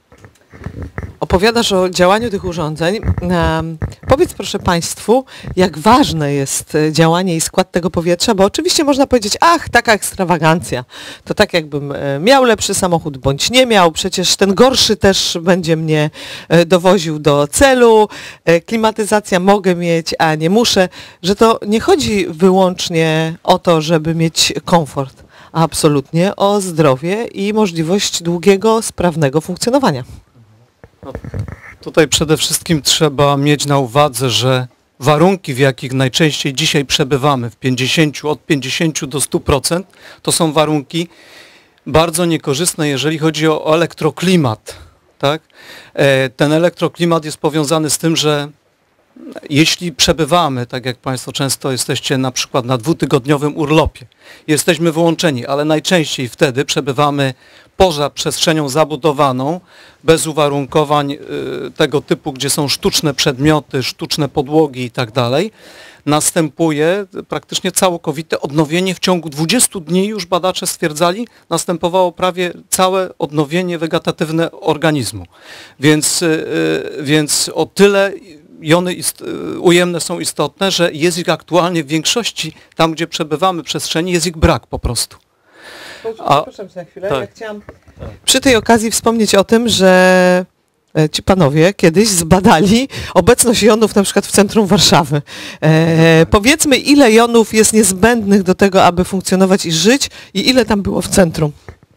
Opowiadasz o działaniu tych urządzeń. Um, powiedz proszę Państwu, jak ważne jest działanie i skład tego powietrza, bo oczywiście można powiedzieć, ach, taka ekstrawagancja. To tak jakbym miał lepszy samochód, bądź nie miał, przecież ten gorszy też będzie mnie dowoził do celu, klimatyzacja mogę mieć, a nie muszę, że to nie chodzi wyłącznie o to, żeby mieć komfort, a absolutnie o zdrowie i możliwość długiego, sprawnego funkcjonowania. No, tutaj przede wszystkim trzeba mieć na uwadze, że warunki, w jakich najczęściej dzisiaj przebywamy, w pięćdziesięciu, od pięćdziesięciu do stu procent, to są warunki bardzo niekorzystne, jeżeli chodzi o elektroklimat. Tak? Ten elektroklimat jest powiązany z tym, że jeśli przebywamy, tak jak Państwo często jesteście na przykład na dwutygodniowym urlopie, jesteśmy wyłączeni, ale najczęściej wtedy przebywamy poza przestrzenią zabudowaną, bez uwarunkowań y, tego typu, gdzie są sztuczne przedmioty, sztuczne podłogi i tak dalej, następuje praktycznie całkowite odnowienie w ciągu dwudziestu dni, już badacze stwierdzali, następowało prawie całe odnowienie wegetatywne organizmu. Więc, y, więc o tyle jony ist, ujemne są istotne, że jest ich aktualnie w większości, tam gdzie przebywamy przestrzeni, jest ich brak po prostu. A, Proszę na chwilę, tak. Ja chciałam przy tej okazji wspomnieć o tym, że ci panowie kiedyś zbadali obecność jonów na przykład w centrum Warszawy. E, powiedzmy, ile jonów jest niezbędnych do tego, aby funkcjonować i żyć i ile tam było w centrum?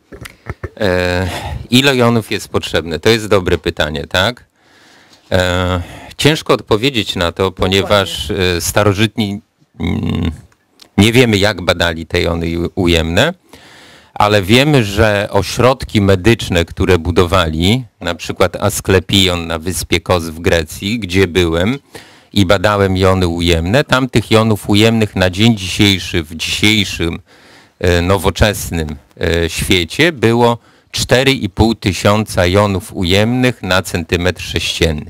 E, ile jonów jest potrzebne? To jest dobre pytanie, tak? E, ciężko odpowiedzieć na to, ponieważ e, starożytni mm, nie wiemy, jak badali te jony ujemne, ale wiemy, że ośrodki medyczne, które budowali, na przykład Asklepion na wyspie Kos w Grecji, gdzie byłem i badałem jony ujemne, tam tych jonów ujemnych na dzień dzisiejszy, w dzisiejszym e, nowoczesnym e, świecie było cztery i pół tysiąca jonów ujemnych na centymetr sześcienny.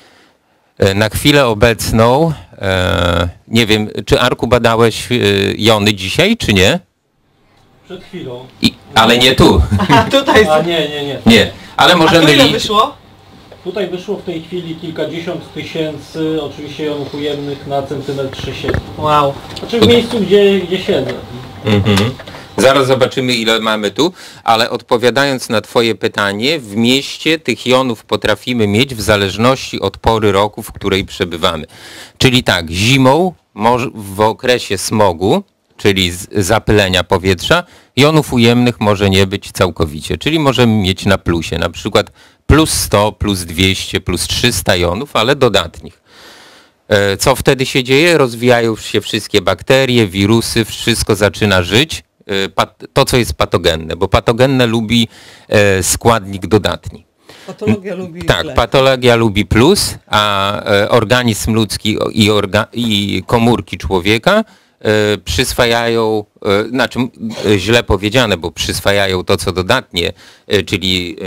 E, na chwilę obecną, e, nie wiem, czy Arku badałeś e, jony dzisiaj, czy nie? Przed chwilą. I, ale nie tu. Aha, tutaj. A nie, nie, nie. Nie, ale możemy A ile liczyć. wyszło? Tutaj wyszło w tej chwili kilkadziesiąt tysięcy oczywiście jonów ujemnych na centymetr sześcienny. Wow. Znaczy w miejscu, gdzie, gdzie siedzę. Mhm. Zaraz zobaczymy, ile mamy tu, ale odpowiadając na Twoje pytanie, w mieście tych jonów potrafimy mieć w zależności od pory roku, w której przebywamy. Czyli tak, zimą w okresie smogu, czyli zapylenia powietrza, jonów ujemnych może nie być całkowicie, czyli możemy mieć na plusie, na przykład plus sto, plus dwieście, plus trzysta jonów, ale dodatnich. Co wtedy się dzieje? Rozwijają się wszystkie bakterie, wirusy, wszystko zaczyna żyć, to co jest patogenne, bo patogenne lubi składnik dodatni. Patologia lubi Tak, źle. patologia lubi plus, a organizm ludzki i, orga, i komórki człowieka y, przyswajają, y, znaczy y, źle powiedziane, bo przyswajają to co dodatnie, y, czyli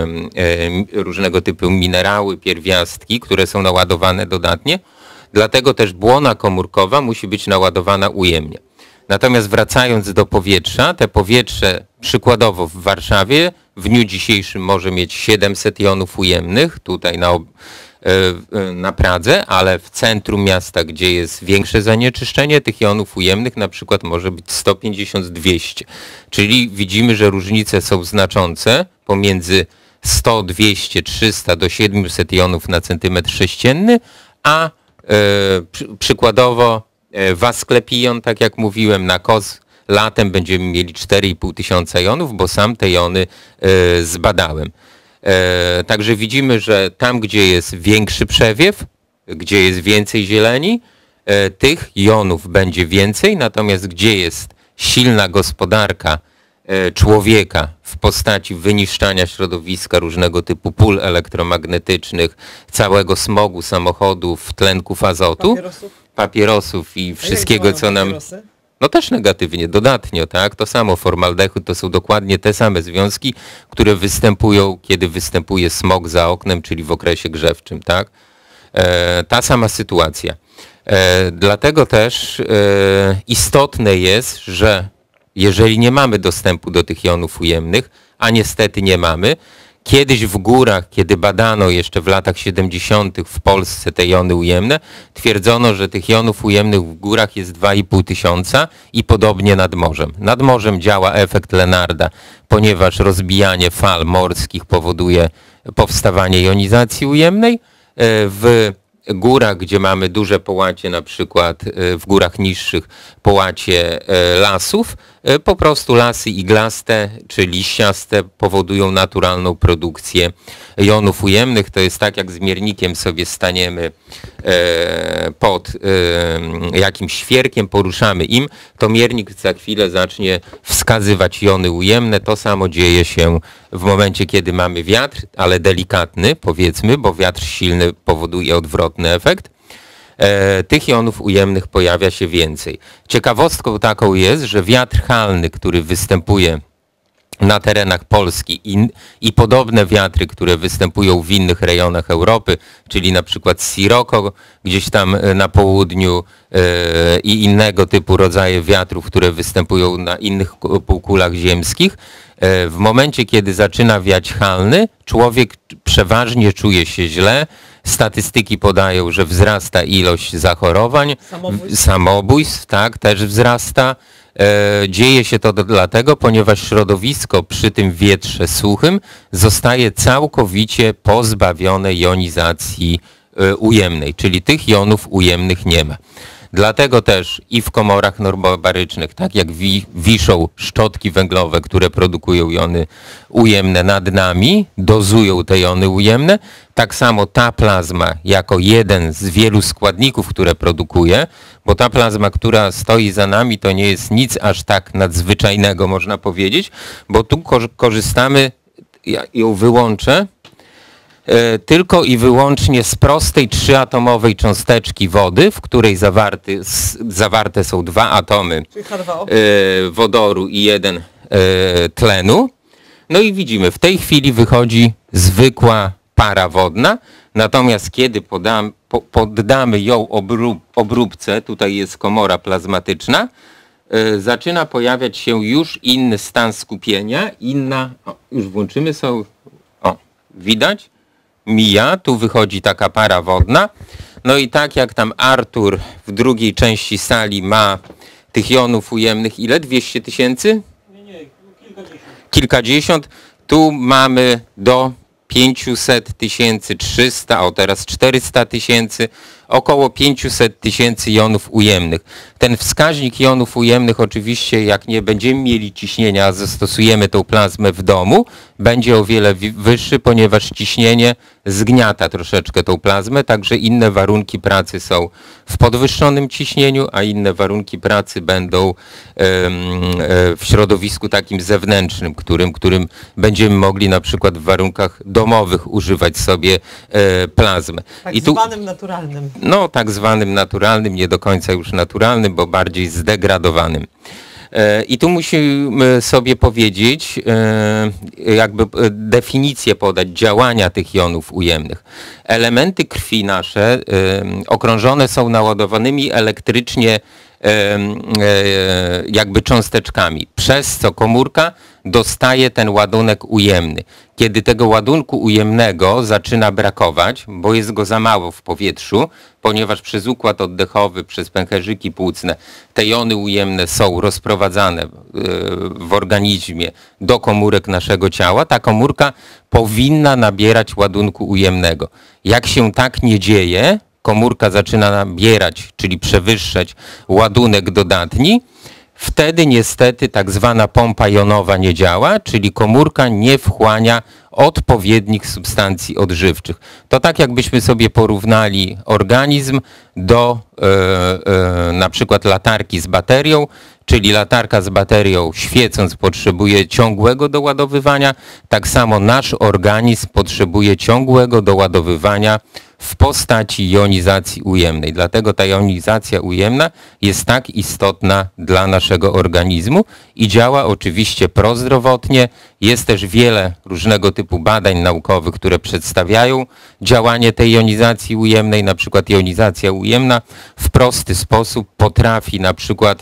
y, y, różnego typu minerały, pierwiastki, które są naładowane dodatnie. Dlatego też błona komórkowa musi być naładowana ujemnie. Natomiast wracając do powietrza, te powietrze przykładowo w Warszawie w dniu dzisiejszym może mieć siedemset jonów ujemnych, tutaj na, na Pradze, ale w centrum miasta, gdzie jest większe zanieczyszczenie, tych jonów ujemnych na przykład może być sto pięćdziesiąt do dwustu. Czyli widzimy, że różnice są znaczące pomiędzy sto, dwieście, trzysta do siedmiuset jonów na centymetr sześcienny, a e, przy, przykładowo w Asklepion, tak jak mówiłem, na Kos latem będziemy mieli cztery i pół tysiąca jonów, bo sam te jony zbadałem. Także widzimy, że tam, gdzie jest większy przewiew, gdzie jest więcej zieleni, tych jonów będzie więcej, natomiast gdzie jest silna gospodarka człowieka w postaci wyniszczania środowiska, różnego typu pól elektromagnetycznych, całego smogu, samochodów, tlenków azotu, papierosów, papierosów i wszystkiego, co nam... Papierosy? No też negatywnie, dodatnio, tak? To samo formaldehyd to są dokładnie te same związki, które występują, kiedy występuje smog za oknem, czyli w okresie grzewczym, tak? E, ta sama sytuacja. E, dlatego też e, istotne jest, że jeżeli nie mamy dostępu do tych jonów ujemnych, a niestety nie mamy, kiedyś w górach, kiedy badano jeszcze w latach siedemdziesiątych w Polsce te jony ujemne, twierdzono, że tych jonów ujemnych w górach jest dwa i pół tysiąca i podobnie nad morzem. Nad morzem działa efekt Lenarda, ponieważ rozbijanie fal morskich powoduje powstawanie jonizacji ujemnej. W górach, gdzie mamy duże połacie, na przykład w górach niższych połacie lasów, po prostu lasy iglaste czy liściaste powodują naturalną produkcję jonów ujemnych. To jest tak, jak z miernikiem sobie staniemy pod jakimś świerkiem, poruszamy im, to miernik za chwilę zacznie wskazywać jony ujemne. To samo dzieje się w momencie, kiedy mamy wiatr, ale delikatny, powiedzmy, bo wiatr silny powoduje odwrotny efekt. E, tych jonów ujemnych pojawia się więcej. Ciekawostką taką jest, że wiatr halny, który występuje na terenach Polski i, i podobne wiatry, które występują w innych rejonach Europy, czyli na przykład Sirocco gdzieś tam na południu e, i innego typu rodzaje wiatrów, które występują na innych półkulach ziemskich, e, w momencie, kiedy zaczyna wiać halny, człowiek przeważnie czuje się źle. Statystyki podają, że wzrasta ilość zachorowań, samobójstw, samobójstw tak, też wzrasta. E, dzieje się to do, dlatego, ponieważ środowisko przy tym wietrze suchym zostaje całkowicie pozbawione jonizacji e, ujemnej, czyli tych jonów ujemnych nie ma. Dlatego też i w komorach normobarycznych, tak jak wi wiszą szczotki węglowe, które produkują jony ujemne nad nami, dozują te jony ujemne, tak samo ta plazma jako jeden z wielu składników, które produkuje, bo ta plazma, która stoi za nami, to nie jest nic aż tak nadzwyczajnego, można powiedzieć, bo tu korzystamy, ja ją wyłączę, tylko i wyłącznie z prostej trzyatomowej cząsteczki wody, w której zawarty, zawarte są dwa atomy wodoru i jeden tlenu. No i widzimy, w tej chwili wychodzi zwykła para wodna, natomiast kiedy podam, po, poddamy ją obrób, obróbce, tutaj jest komora plazmatyczna, zaczyna pojawiać się już inny stan skupienia, inna, o, już włączymy sobie, o, widać? Mija, tu wychodzi taka para wodna. No i tak jak tam Artur w drugiej części sali ma tych jonów ujemnych, ile? dwieście tysięcy? Nie, nie, kilkadziesiąt. Kilkadziesiąt. Tu mamy do pięćset tysięcy trzysta, o teraz czterysta tysięcy, około pięćset tysięcy jonów ujemnych. Ten wskaźnik jonów ujemnych oczywiście, jak nie będziemy mieli ciśnienia, a zastosujemy tą plazmę w domu, będzie o wiele wyższy, ponieważ ciśnienie zgniata troszeczkę tą plazmę, także inne warunki pracy są w podwyższonym ciśnieniu, a inne warunki pracy będą w środowisku takim zewnętrznym, którym, którym będziemy mogli na przykład w warunkach domowych używać sobie plazmy. Tak I tu, zwanym naturalnym. No, tak zwanym naturalnym, nie do końca już naturalnym, bo bardziej zdegradowanym. I tu musimy sobie powiedzieć, jakby definicję podać działania tych jonów ujemnych. Elementy krwi nasze okrążone są naładowanymi elektrycznie jakby cząsteczkami, przez co komórka dostaje ten ładunek ujemny. Kiedy tego ładunku ujemnego zaczyna brakować, bo jest go za mało w powietrzu, ponieważ przez układ oddechowy, przez pęcherzyki płucne te jony ujemne są rozprowadzane w organizmie do komórek naszego ciała, ta komórka powinna nabierać ładunku ujemnego. Jak się tak nie dzieje, komórka zaczyna nabierać, czyli przewyższać ładunek dodatni, wtedy niestety tak zwana pompa jonowa nie działa, czyli komórka nie wchłania odpowiednich substancji odżywczych. To tak jakbyśmy sobie porównali organizm do e, e, na przykład latarki z baterią, czyli latarka z baterią świecąc potrzebuje ciągłego doładowywania, tak samo nasz organizm potrzebuje ciągłego doładowywania w postaci jonizacji ujemnej. Dlatego ta jonizacja ujemna jest tak istotna dla naszego organizmu i działa oczywiście prozdrowotnie. Jest też wiele różnego typu badań naukowych, które przedstawiają działanie tej jonizacji ujemnej. Na przykład jonizacja ujemna w prosty sposób potrafi na przykład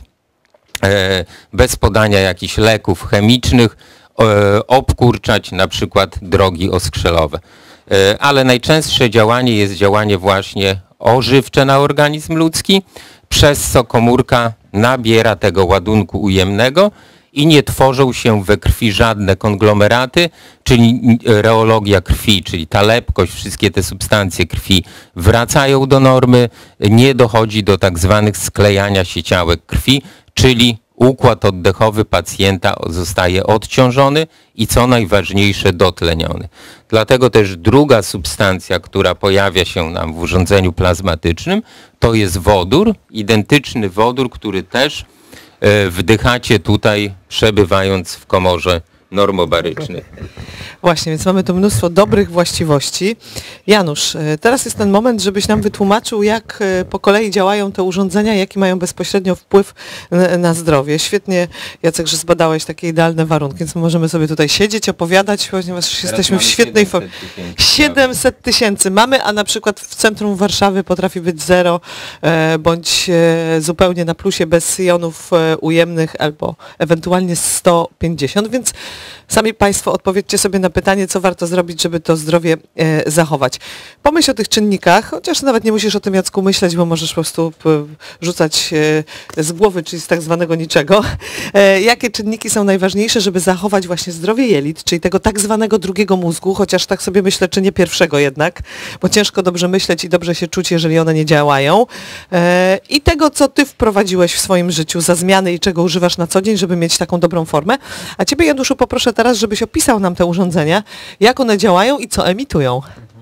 e, bez podania jakichś leków chemicznych e, obkurczać na przykład drogi oskrzelowe. Ale najczęstsze działanie jest działanie właśnie ożywcze na organizm ludzki, przez co komórka nabiera tego ładunku ujemnego i nie tworzą się we krwi żadne konglomeraty, czyli reologia krwi, czyli ta lepkość, wszystkie te substancje krwi wracają do normy, nie dochodzi do tak zwanych sklejania się ciałek krwi, czyli układ oddechowy pacjenta zostaje odciążony i co najważniejsze dotleniony. Dlatego też druga substancja, która pojawia się nam w urządzeniu plazmatycznym, to jest wodór, identyczny wodór, który też e, wdychacie tutaj, przebywając w komorze normobarycznej. Właśnie, więc mamy tu mnóstwo dobrych właściwości. Janusz, teraz jest ten moment, żebyś nam wytłumaczył, jak po kolei działają te urządzenia, jaki mają bezpośrednio wpływ na zdrowie. Świetnie, Jacek, że zbadałeś takie idealne warunki, więc możemy sobie tutaj siedzieć, opowiadać, ponieważ teraz jesteśmy w świetnej formie. siedemset tysięcy mamy, a na przykład w centrum Warszawy potrafi być zero, e, bądź e, zupełnie na plusie bez jonów e, ujemnych, albo ewentualnie sto pięćdziesiąt, więc sami Państwo odpowiedzcie sobie na pytanie, co warto zrobić, żeby to zdrowie e, zachować. Pomyśl o tych czynnikach, chociaż nawet nie musisz o tym, Jacku, myśleć, bo możesz po prostu p, rzucać e, z głowy, czyli z tak zwanego niczego. E, jakie czynniki są najważniejsze, żeby zachować właśnie zdrowie jelit, czyli tego tak zwanego drugiego mózgu, chociaż tak sobie myślę, czy nie pierwszego jednak, bo ciężko dobrze myśleć i dobrze się czuć, jeżeli one nie działają. E, I tego, co Ty wprowadziłeś w swoim życiu za zmiany i czego używasz na co dzień, żeby mieć taką dobrą formę. A Ciebie, Januszu, poproszę teraz, żebyś opisał nam te urządzenia, jak one działają i co emitują.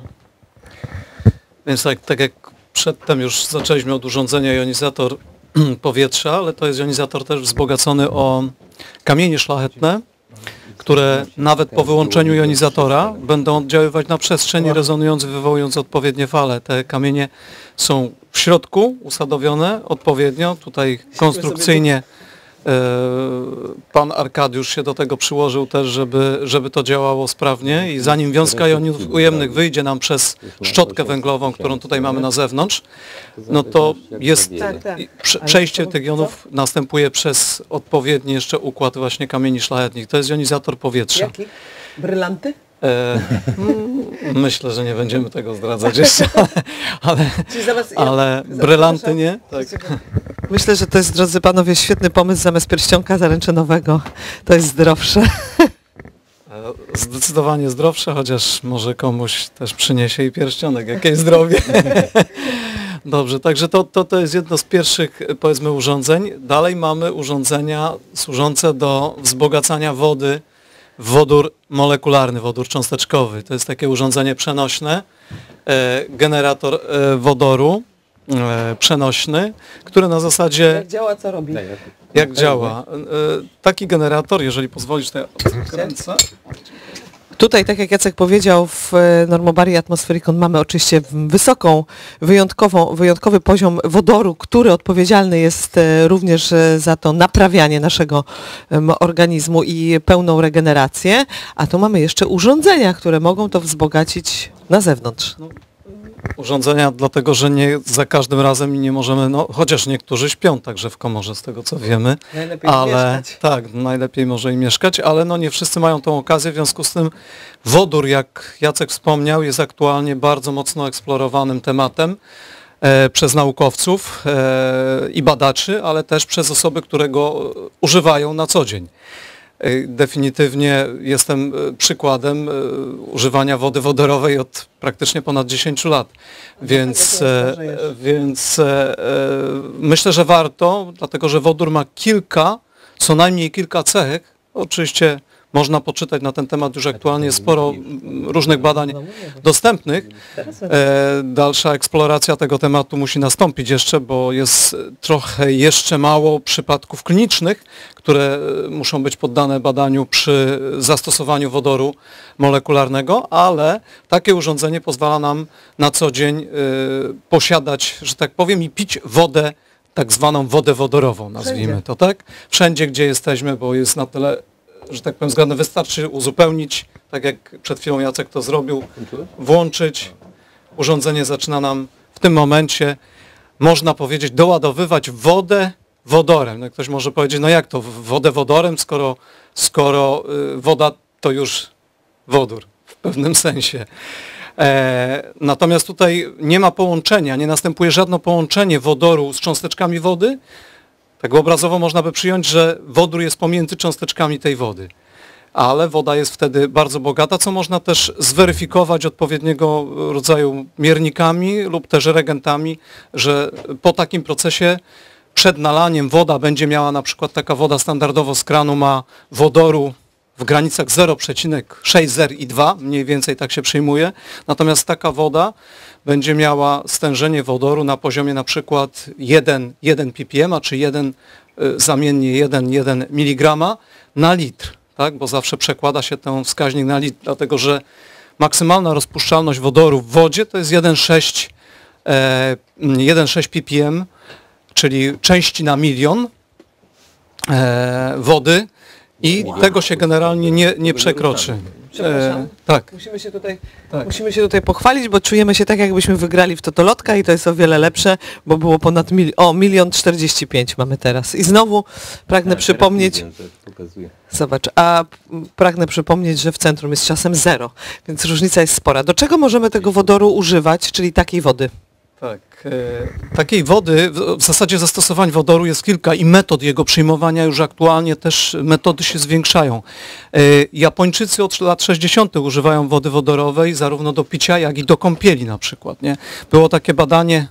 Więc tak, tak jak przedtem już zaczęliśmy od urządzenia jonizator powietrza, ale to jest jonizator też wzbogacony o kamienie szlachetne, które nawet po wyłączeniu jonizatora będą oddziaływać na przestrzeń, rezonując, wywołując odpowiednie fale. Te kamienie są w środku usadowione odpowiednio, tutaj konstrukcyjnie pan Arkadiusz się do tego przyłożył też, żeby, żeby to działało sprawnie i zanim wiązka jonów ujemnych wyjdzie nam przez szczotkę węglową, którą tutaj mamy na zewnątrz, no to jest przejście tych jonów następuje przez odpowiedni jeszcze układ właśnie kamieni szlachetnych. To jest jonizator powietrza. Jaki? Brylanty? E, myślę, że nie będziemy tego zdradzać jeszcze, ale, ale brylanty nie. Tak. Myślę, że to jest, drodzy panowie, świetny pomysł zamiast pierścionka zaręczynowego. To jest zdrowsze. Zdecydowanie zdrowsze, chociaż może komuś też przyniesie i pierścionek, jakieś zdrowie. Dobrze, także to, to, to jest jedno z pierwszych, powiedzmy, urządzeń. Dalej mamy urządzenia służące do wzbogacania wody w wodór molekularny, wodór cząsteczkowy. To jest takie urządzenie przenośne, e, generator e, wodoru e, przenośny, który na zasadzie... Jak działa, co robi? Jak działa? E, taki generator, jeżeli pozwolisz, to ja odkręcę. Tutaj, tak jak Jacek powiedział, w Normobarii Atmosfericon mamy oczywiście wysoką, wyjątkową, wyjątkowy poziom wodoru, który odpowiedzialny jest również za to naprawianie naszego organizmu i pełną regenerację, a tu mamy jeszcze urządzenia, które mogą to wzbogacić na zewnątrz. No, urządzenia, dlatego że nie za każdym razem i nie możemy, no chociaż niektórzy śpią także w komorze, z tego co wiemy, najlepiej ale mieszkać. Tak, najlepiej może i mieszkać, ale no nie wszyscy mają tą okazję, w związku z tym wodór, jak Jacek wspomniał, jest aktualnie bardzo mocno eksplorowanym tematem e, przez naukowców e, i badaczy, ale też przez osoby, które go używają na co dzień. Definitywnie jestem przykładem używania wody wodorowej od praktycznie ponad dziesięciu lat, więc, e, więc e, myślę, że warto, dlatego że wodór ma kilka, co najmniej kilka cech. Oczywiście można poczytać na ten temat już aktualnie sporo różnych badań dostępnych. E, dalsza eksploracja tego tematu musi nastąpić jeszcze, bo jest trochę jeszcze mało przypadków klinicznych, które muszą być poddane badaniu przy zastosowaniu wodoru molekularnego, ale takie urządzenie pozwala nam na co dzień e, posiadać, że tak powiem, i pić wodę, tak zwaną wodę wodorową, nazwijmy Wszędzie. to tak. Wszędzie, gdzie jesteśmy, bo jest na tyle, że tak powiem, zgodne, wystarczy uzupełnić, tak jak przed chwilą Jacek to zrobił, włączyć, urządzenie zaczyna nam w tym momencie, można powiedzieć, doładowywać wodę wodorem. No ktoś może powiedzieć, no jak to, wodę wodorem, skoro, skoro y, woda to już wodór w pewnym sensie. E, natomiast tutaj nie ma połączenia, nie następuje żadne połączenie wodoru z cząsteczkami wody. Tak obrazowo można by przyjąć, że wodór jest pomiędzy cząsteczkami tej wody, ale woda jest wtedy bardzo bogata, co można też zweryfikować odpowiedniego rodzaju miernikami lub też reagentami, że po takim procesie przed nalaniem woda będzie miała, na przykład taka woda standardowo z kranu ma wodoru w granicach zero przecinek sześć zero i dwa, mniej więcej tak się przyjmuje, natomiast taka woda będzie miała stężenie wodoru na poziomie na przykład jeden ppm, czy jeden, zamiennie jeden przecinek jeden miligrama na litr, tak? Bo zawsze przekłada się ten wskaźnik na litr, dlatego że maksymalna rozpuszczalność wodoru w wodzie to jest jeden przecinek sześć ppm, czyli części na milion e, wody i tego się generalnie nie, nie przekroczy. E, tak. Musimy się, tutaj, tak. musimy się tutaj pochwalić, bo czujemy się tak, jakbyśmy wygrali w Totolotka i to jest o wiele lepsze, bo było ponad mil, o, milion czterdzieści pięć mamy teraz. I znowu pragnę tak, przypomnieć, zobacz, a pragnę przypomnieć, że w centrum jest czasem zero, więc różnica jest spora. Do czego możemy tego wodoru używać, czyli takiej wody? Tak, e, takiej wody, w, w zasadzie zastosowań wodoru jest kilka i metod jego przyjmowania już aktualnie też metody się zwiększają. E, Japończycy od lat sześćdziesiątych używają wody wodorowej zarówno do picia, jak i do kąpieli na przykład. Nie? Było takie badanie,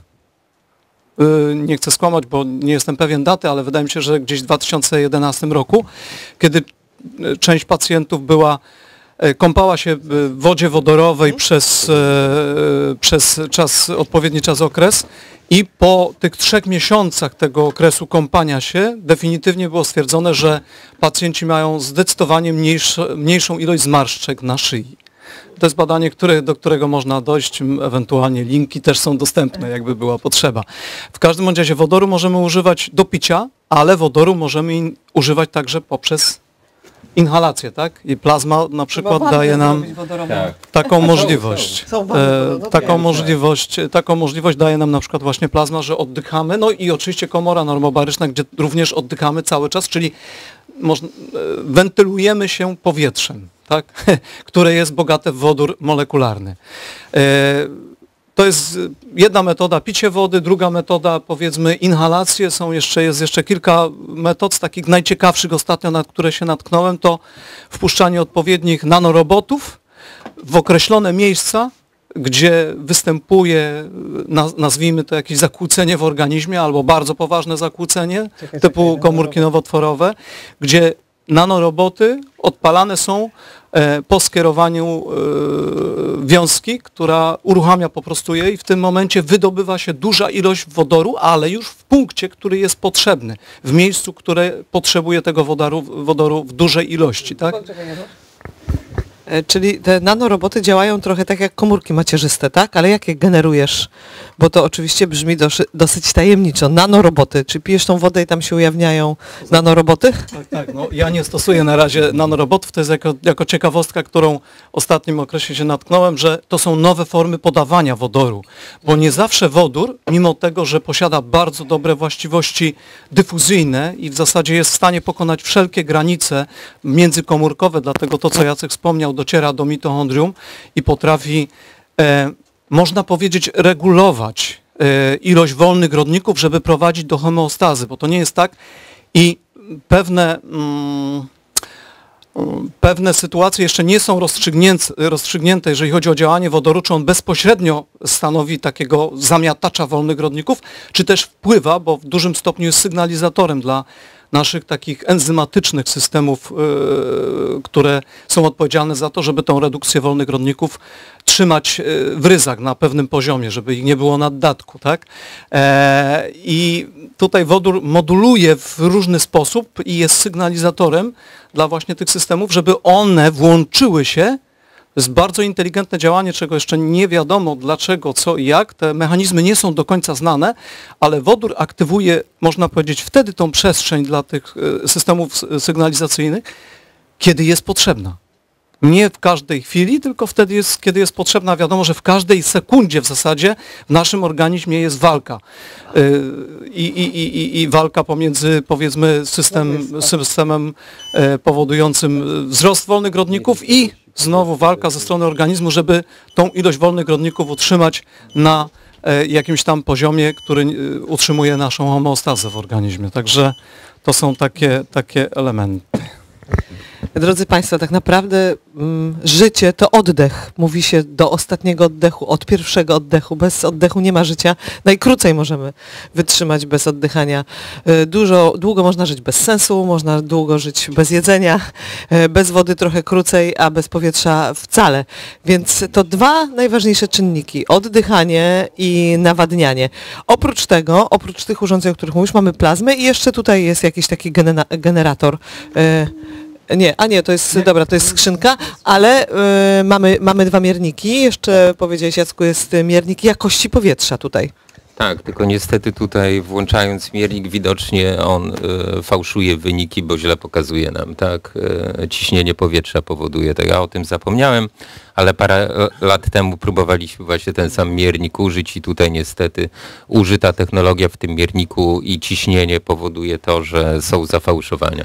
e, nie chcę skłamać, bo nie jestem pewien daty, ale wydaje mi się, że gdzieś w dwa tysiące jedenastym roku, kiedy część pacjentów była kąpała się w wodzie wodorowej hmm. przez, e, przez czas, odpowiedni czas okres i po tych trzech miesiącach tego okresu kąpania się definitywnie było stwierdzone, że pacjenci mają zdecydowanie mniejsze, mniejszą ilość zmarszczek na szyi. To jest badanie, które, do którego można dojść, ewentualnie linki też są dostępne, jakby była potrzeba. W każdym razie wodoru możemy używać do picia, ale wodoru możemy in, używać także poprzez inhalację, tak? I plazma na przykład daje nam tak. taką możliwość. Są, są. E, taką możliwość, taką możliwość daje nam na przykład właśnie plazma, że oddychamy, no i oczywiście komora normobaryczna, gdzie również oddychamy cały czas, czyli można, wentylujemy się powietrzem, tak? które jest bogate w wodór molekularny. E, To jest jedna metoda picie wody, druga metoda powiedzmy inhalacje, są jeszcze, jest jeszcze kilka metod z takich najciekawszych ostatnio, na które się natknąłem, to wpuszczanie odpowiednich nanorobotów w określone miejsca, gdzie występuje, nazwijmy to jakieś zakłócenie w organizmie albo bardzo poważne zakłócenie czekaj, typu czekaj, komórki nowotworowe, gdzie nanoroboty odpalane są po skierowaniu wiązki, która uruchamia po prostu je i w tym momencie wydobywa się duża ilość wodoru, ale już w punkcie, który jest potrzebny, w miejscu, które potrzebuje tego wodoru, wodoru w dużej ilości. Tak? Czyli te nanoroboty działają trochę tak jak komórki macierzyste, tak? Ale jak je generujesz? Bo to oczywiście brzmi doszy, dosyć tajemniczo. Nanoroboty. Czy pijesz tą wodę i tam się ujawniają nanoroboty? Tak, tak. No, ja nie stosuję na razie nanorobotów. To jest jako, jako ciekawostka, którą w ostatnim okresie się natknąłem, że to są nowe formy podawania wodoru. Bo nie zawsze wodór, mimo tego, że posiada bardzo dobre właściwości dyfuzyjne i w zasadzie jest w stanie pokonać wszelkie granice międzykomórkowe, dlatego to, co Jacek wspomniał, dociera do mitochondrium i potrafi, e, można powiedzieć, regulować e, ilość wolnych rodników, żeby prowadzić do homeostazy, bo to nie jest tak i pewne, mm, pewne sytuacje jeszcze nie są rozstrzygnięte, rozstrzygnięte, jeżeli chodzi o działanie wodoru, czy on bezpośrednio stanowi takiego zamiatacza wolnych rodników, czy też wpływa, bo w dużym stopniu jest sygnalizatorem dla naszych takich enzymatycznych systemów, yy, które są odpowiedzialne za to, żeby tą redukcję wolnych rodników trzymać yy, w ryzach na pewnym poziomie, żeby ich nie było naddatku, tak? E, I tutaj wodór moduluje w różny sposób i jest sygnalizatorem dla właśnie tych systemów, żeby one włączyły się. To jest bardzo inteligentne działanie, czego jeszcze nie wiadomo dlaczego, co i jak. Te mechanizmy nie są do końca znane, ale wodór aktywuje, można powiedzieć, wtedy tą przestrzeń dla tych systemów sygnalizacyjnych, kiedy jest potrzebna. Nie w każdej chwili, tylko wtedy, jest, kiedy jest potrzebna. Wiadomo, że w każdej sekundzie w zasadzie w naszym organizmie jest walka. I, i, i, i walka pomiędzy, powiedzmy, system, systemem powodującym wzrost wolnych rodników i znowu walka ze strony organizmu, żeby tą ilość wolnych rodników utrzymać na jakimś tam poziomie, który utrzymuje naszą homeostazę w organizmie. Także to są takie, takie elementy. Drodzy Państwo, tak naprawdę mm, życie to oddech. Mówi się do ostatniego oddechu, od pierwszego oddechu. Bez oddechu nie ma życia. Najkrócej możemy wytrzymać bez oddychania. Y, dużo, długo można żyć bez sensu, można długo żyć bez jedzenia, y, bez wody trochę krócej, a bez powietrza wcale. Więc to dwa najważniejsze czynniki. Oddychanie i nawadnianie. Oprócz tego, oprócz tych urządzeń, o których mówisz, mamy plazmę i jeszcze tutaj jest jakiś taki genera generator. Y, Nie, a nie, to jest, dobra, to jest skrzynka, ale y, mamy, mamy dwa mierniki. Jeszcze powiedziałeś, Jacku, jest miernik jakości powietrza tutaj. Tak, tylko niestety tutaj włączając miernik widocznie on y, fałszuje wyniki, bo źle pokazuje nam, tak? Y, ciśnienie powietrza powoduje tego. Ja o tym zapomniałem, ale parę lat temu próbowaliśmy właśnie ten sam miernik użyć i tutaj niestety użyta technologia w tym mierniku i ciśnienie powoduje to, że są zafałszowania.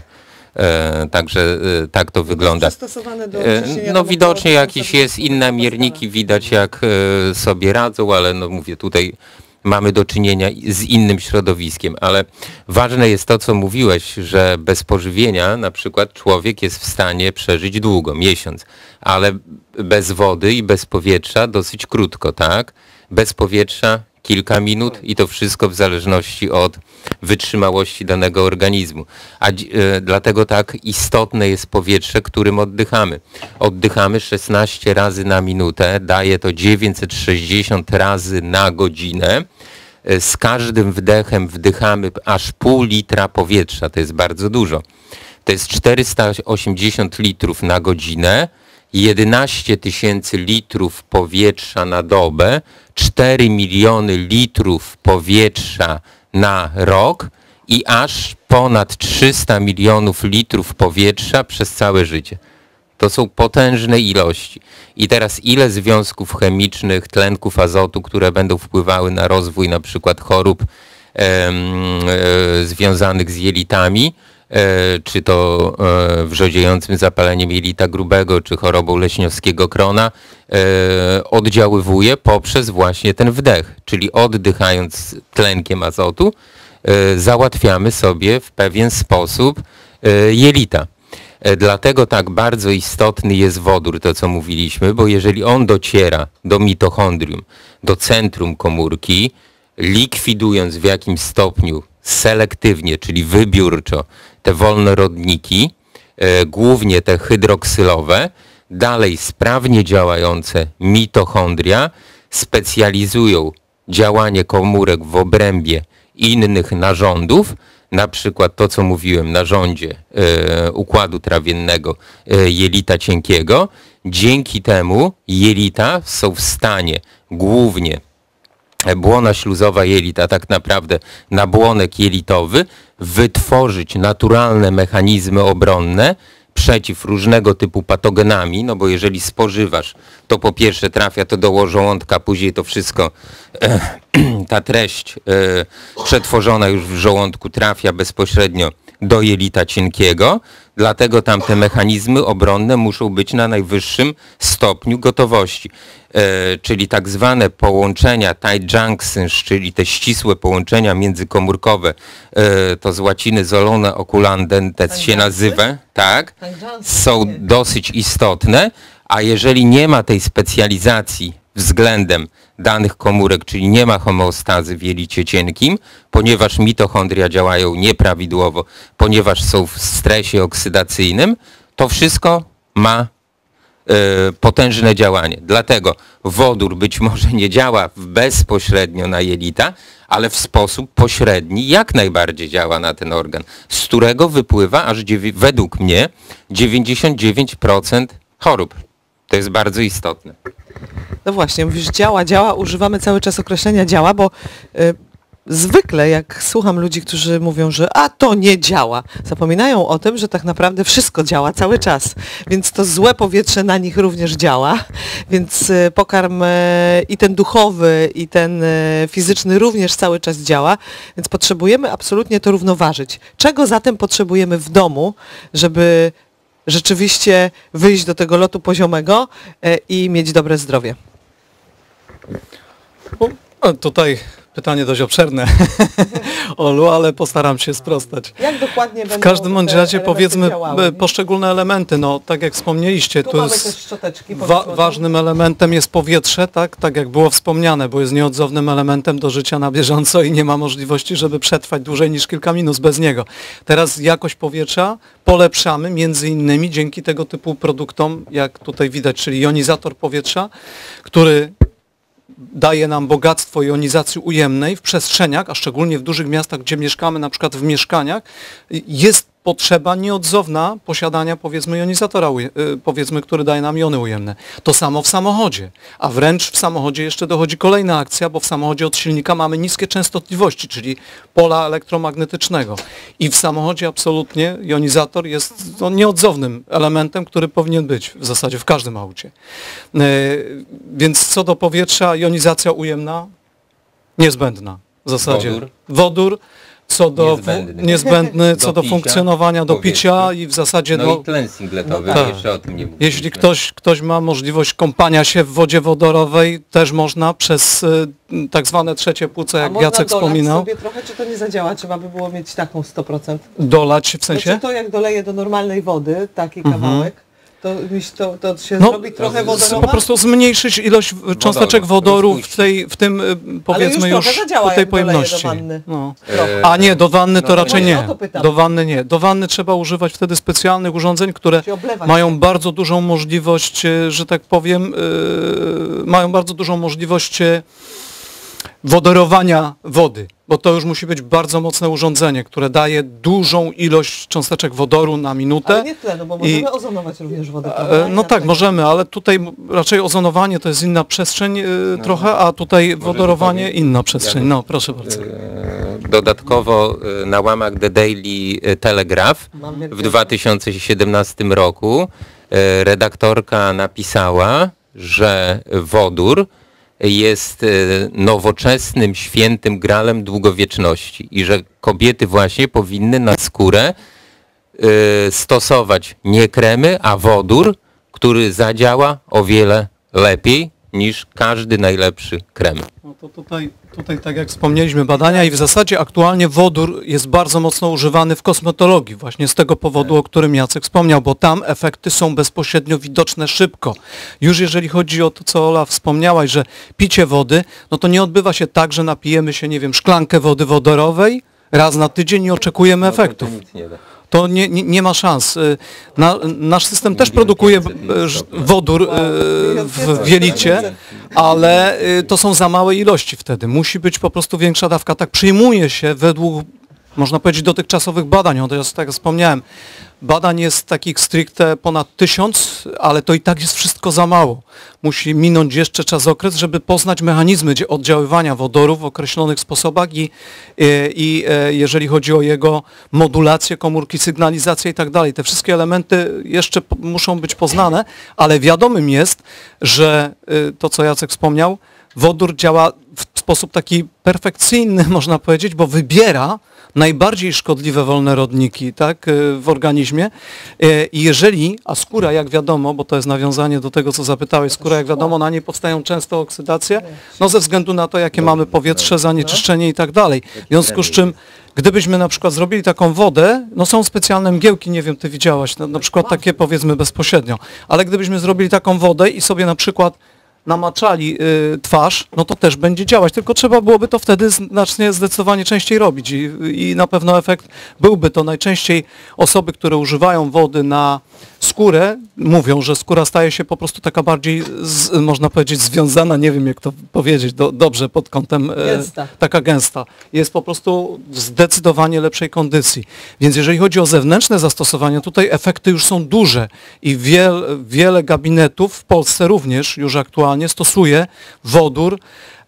E, także e, tak to wygląda. Do e, no widocznie jakieś jest inne mierniki, widać jak e, sobie radzą, ale no mówię, tutaj mamy do czynienia z innym środowiskiem, ale ważne jest to, co mówiłeś, że bez pożywienia na przykład człowiek jest w stanie przeżyć długo, miesiąc, ale bez wody i bez powietrza dosyć krótko, tak? Bez powietrza kilka minut i to wszystko w zależności od wytrzymałości danego organizmu. A e, dlatego tak istotne jest powietrze, którym oddychamy. Oddychamy szesnaście razy na minutę, daje to dziewięćset sześćdziesiąt razy na godzinę. E, z każdym wdechem wdychamy aż pół litra powietrza, to jest bardzo dużo. To jest czterysta osiemdziesiąt litrów na godzinę, jedenaście tysięcy litrów powietrza na dobę, cztery miliony litrów powietrza na rok i aż ponad trzysta milionów litrów powietrza przez całe życie. To są potężne ilości. I teraz ile związków chemicznych, tlenków azotu, które będą wpływały na rozwój na przykład chorób e, e, związanych z jelitami, E, czy to e, wrzodziejącym zapaleniem jelita grubego, czy chorobą leśniowskiego krona, e, oddziaływuje poprzez właśnie ten wdech, czyli oddychając tlenkiem azotu, e, załatwiamy sobie w pewien sposób e, jelita. E, dlatego tak bardzo istotny jest wodór, to co mówiliśmy, bo jeżeli on dociera do mitochondrium, do centrum komórki, likwidując w jakimś stopniu selektywnie, czyli wybiórczo te wolne rodniki, e, głównie te hydroksylowe, dalej sprawnie działające mitochondria specjalizują działanie komórek w obrębie innych narządów, na przykład to, co mówiłem, narządzie e, układu trawiennego e, jelita cienkiego. Dzięki temu jelita są w stanie głównie błona śluzowa jelit, a tak naprawdę nabłonek jelitowy, wytworzyć naturalne mechanizmy obronne przeciw różnego typu patogenami, no bo jeżeli spożywasz, to po pierwsze trafia to do żołądka, później to wszystko, e, ta treść e, przetworzona już w żołądku trafia bezpośrednio do jelita cienkiego, Dlatego tam te mechanizmy obronne muszą być na najwyższym stopniu gotowości. E, czyli tak zwane połączenia tight junctions, czyli te ścisłe połączenia międzykomórkowe, e, to z łaciny zolone oculandentes się nazywa, tak, są dosyć istotne, a jeżeli nie ma tej specjalizacji względem danych komórek, czyli nie ma homeostazy w jelicie cienkim, ponieważ mitochondria działają nieprawidłowo, ponieważ są w stresie oksydacyjnym, to wszystko ma y, potężne działanie. Dlatego wodór być może nie działa bezpośrednio na jelita, ale w sposób pośredni jak najbardziej działa na ten organ, z którego wypływa aż według mnie dziewięćdziesiąt dziewięć procent chorób. To jest bardzo istotne. No właśnie, mówisz działa, działa, używamy cały czas określenia działa, bo y, zwykle jak słucham ludzi, którzy mówią, że a to nie działa, zapominają o tym, że tak naprawdę wszystko działa cały czas, więc to złe powietrze na nich również działa, więc y, pokarm y, i ten duchowy, i ten y, fizyczny również cały czas działa, więc potrzebujemy absolutnie to równoważyć. Czego zatem potrzebujemy w domu, żeby rzeczywiście wyjść do tego lotu poziomego e, i mieć dobre zdrowie? O, tutaj pytanie dość obszerne, Olu, ale postaram się sprostać. Jak dokładnie W każdym bądź razie powiedzmy działały, poszczególne elementy, no tak jak wspomnieliście, tu to mamy jest też szczoteczki, wa ważnym elementem jest powietrze, tak, tak jak było wspomniane, bo jest nieodzownym elementem do życia na bieżąco i nie ma możliwości, żeby przetrwać dłużej niż kilka minut bez niego. Teraz jakość powietrza polepszamy między innymi dzięki tego typu produktom, jak tutaj widać, czyli jonizator powietrza, który daje nam bogactwo jonizacji ujemnej w przestrzeniach, a szczególnie w dużych miastach, gdzie mieszkamy, na przykład w mieszkaniach, jest potrzeba nieodzowna posiadania, powiedzmy, jonizatora, powiedzmy, który daje nam jony ujemne. To samo w samochodzie, a wręcz w samochodzie jeszcze dochodzi kolejna akcja, bo w samochodzie od silnika mamy niskie częstotliwości, czyli pola elektromagnetycznego. I w samochodzie absolutnie jonizator jest no, nieodzownym elementem, który powinien być w zasadzie w każdym aucie. Yy, więc co do powietrza, jonizacja ujemna niezbędna w zasadzie. Wodór. Wodór co do Niezbędny. niezbędny co Do do picia, funkcjonowania, do powietrzu. picia i w zasadzie No no, i tlen singletowy, no tak. jeszcze o tym nie mówiliśmy. jeśli ktoś, ktoś ma możliwość kąpania się w wodzie wodorowej, też można przez y, tak zwane trzecie płuce, jak Jacek wspominał. sobie trochę, czy to nie zadziała? Trzeba by było mieć taką sto procent. Dolać w sensie? Znaczy to jak doleję do normalnej wody, taki Mhm. kawałek, to, to, to się No, zrobi trochę z- wodorowa? po prostu zmniejszyć ilość w- cząsteczek wodoru w, tej, w tym y, powiedzmy już już, trochę zadziała, po tej jak doleję do pojemności. wanny. No. Trochę. A nie, do wanny to No, raczej właśnie nie. o to pytam. Do wanny nie. Do wanny trzeba używać wtedy specjalnych urządzeń, które Się oblewać. mają bardzo dużą możliwość, y, że tak powiem, y, mają bardzo dużą możliwość y, wodorowania wody, bo to już musi być bardzo mocne urządzenie, które daje dużą ilość cząsteczek wodoru na minutę. Ale nie tlenu, bo możemy I- ozonować również wodę. E, prawda? No tak, Inaczej. możemy, ale tutaj m- raczej ozonowanie to jest inna przestrzeń e, trochę, a tutaj wodorowanie powiem- inna przestrzeń. No, proszę bardzo. E, Dodatkowo e, na łamach The Daily Telegraph Mam wielkie- w dwa tysiące siedemnastym roku e, redaktorka napisała, że wodór jest e, nowoczesnym, świętym gralem długowieczności i że kobiety właśnie powinny na skórę e, stosować nie kremy, a wodór, który zadziała o wiele lepiej niż każdy najlepszy krem. No to tutaj, tutaj tak jak wspomnieliśmy, badania i w zasadzie aktualnie wodór jest bardzo mocno używany w kosmetologii, właśnie z tego powodu, o którym Jacek wspomniał, bo tam efekty są bezpośrednio widoczne szybko. Już jeżeli chodzi o to, co Ola wspomniałaś, że picie wody, no to nie odbywa się tak, że napijemy się, nie wiem, szklankę wody wodorowej raz na tydzień i oczekujemy efektów. To nic nie da. To nie, nie, nie ma szans. Y, Na, nasz system też produkuje y, ż- wodór y, w, w jelicie, ale y, to są za małe ilości wtedy. Musi być po prostu większa dawka. Tak przyjmuje się według, można powiedzieć, dotychczasowych badań. No to jest, tak jak wspomniałem, badań jest takich stricte ponad tysiąc, ale to i tak jest wszystko za mało. Musi minąć jeszcze czas okres, żeby poznać mechanizmy dzie- oddziaływania wodoru w określonych sposobach i, i, i e, jeżeli chodzi o jego modulację komórki, sygnalizację i tak dalej. Te wszystkie elementy jeszcze po, muszą być poznane, ale wiadomym jest, że y, to, co Jacek wspomniał, wodór działa w sposób taki perfekcyjny, można powiedzieć, bo wybiera najbardziej szkodliwe wolne rodniki, tak, y, w organizmie. Y, I jeżeli, a skóra jak wiadomo, bo to jest nawiązanie do tego, co zapytałeś, skóra jak wiadomo, na niej powstają często oksydacje, no ze względu na to, jakie mamy powietrze, zanieczyszczenie i tak dalej. W związku z czym, gdybyśmy na przykład zrobili taką wodę, no są specjalne mgiełki, nie wiem, ty widziałaś, na, na przykład takie powiedzmy bezpośrednio, ale gdybyśmy zrobili taką wodę i sobie na przykład namaczali y, twarz, no to też będzie działać, tylko trzeba byłoby to wtedy znacznie, zdecydowanie częściej robić i, i na pewno efekt byłby to. Najczęściej osoby, które używają wody na skórę, mówią, że skóra staje się po prostu taka bardziej, z, można powiedzieć, związana, nie wiem jak to powiedzieć do, dobrze pod kątem, Gęsta. e, taka gęsta. Jest po prostu w zdecydowanie lepszej kondycji. Więc jeżeli chodzi o zewnętrzne zastosowania, tutaj efekty już są duże i wiel, wiele gabinetów w Polsce również już aktualnie stosuje wodór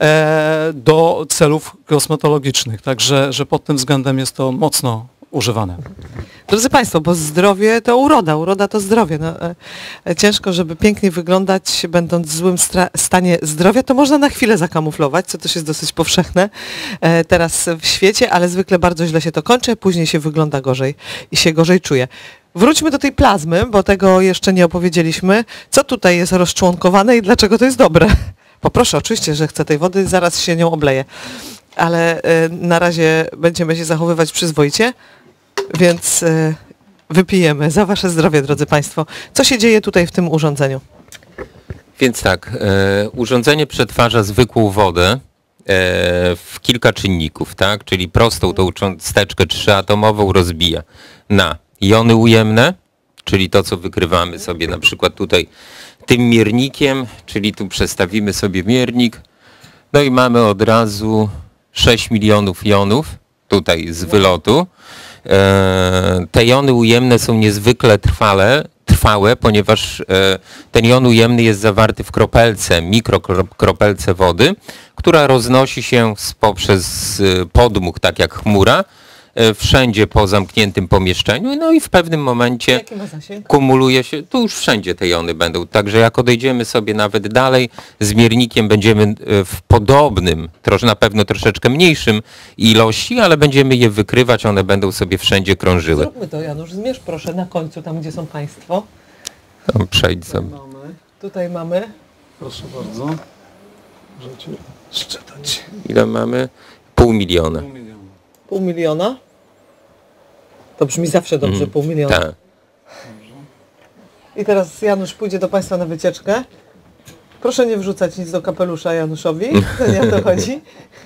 e, do celów kosmetologicznych. Także że pod tym względem jest to mocno używane. Drodzy Państwo, bo zdrowie to uroda, uroda to zdrowie. No, e, ciężko, żeby pięknie wyglądać, będąc w złym stra- stanie zdrowia, to można na chwilę zakamuflować, co też jest dosyć powszechne e, teraz w świecie, ale zwykle bardzo źle się to kończy, później się wygląda gorzej i się gorzej czuje. Wróćmy do tej plazmy, bo tego jeszcze nie opowiedzieliśmy. Co tutaj jest rozczłonkowane i dlaczego to jest dobre? Poproszę, oczywiście, że chcę tej wody, zaraz się nią obleję. Ale e, na razie będziemy się zachowywać przyzwoicie. Więc y, wypijemy za wasze zdrowie, drodzy Państwo. Co się dzieje tutaj w tym urządzeniu? Więc tak, e, urządzenie przetwarza zwykłą wodę e, w kilka czynników, tak? Czyli prostą tą cząsteczkę trzyatomową rozbija na jony ujemne, czyli to, co wykrywamy sobie na przykład tutaj tym miernikiem, czyli tu przestawimy sobie miernik, no i mamy od razu sześć milionów jonów tutaj z wylotu. E, te jony ujemne są niezwykle trwale, trwałe, ponieważ e, ten jon ujemny jest zawarty w kropelce, mikrokropelce wody, która roznosi się z, poprzez e, podmuch, tak jak chmura, e, wszędzie po zamkniętym pomieszczeniu, no i w pewnym momencie Jaki ma zasięg? kumuluje się, tu już wszędzie te jony będą, także jak odejdziemy sobie nawet dalej, z miernikiem będziemy e, w podobnym, trosz, na pewno troszeczkę mniejszym ilości, ale będziemy je wykrywać, one będą sobie wszędzie krążyły. Zróbmy to, Janusz, zmierz proszę na końcu, tam gdzie są Państwo. Tam przejdź sobie. Mamy, Tutaj mamy. proszę bardzo, możecie szczytać. Ile mamy? Pół miliona. Pół miliona. Pół miliona. To brzmi zawsze dobrze, Mm, pół miliona. Tak. I teraz Janusz pójdzie do Państwa na wycieczkę. Proszę nie wrzucać nic do kapelusza Januszowi, to nie o to chodzi.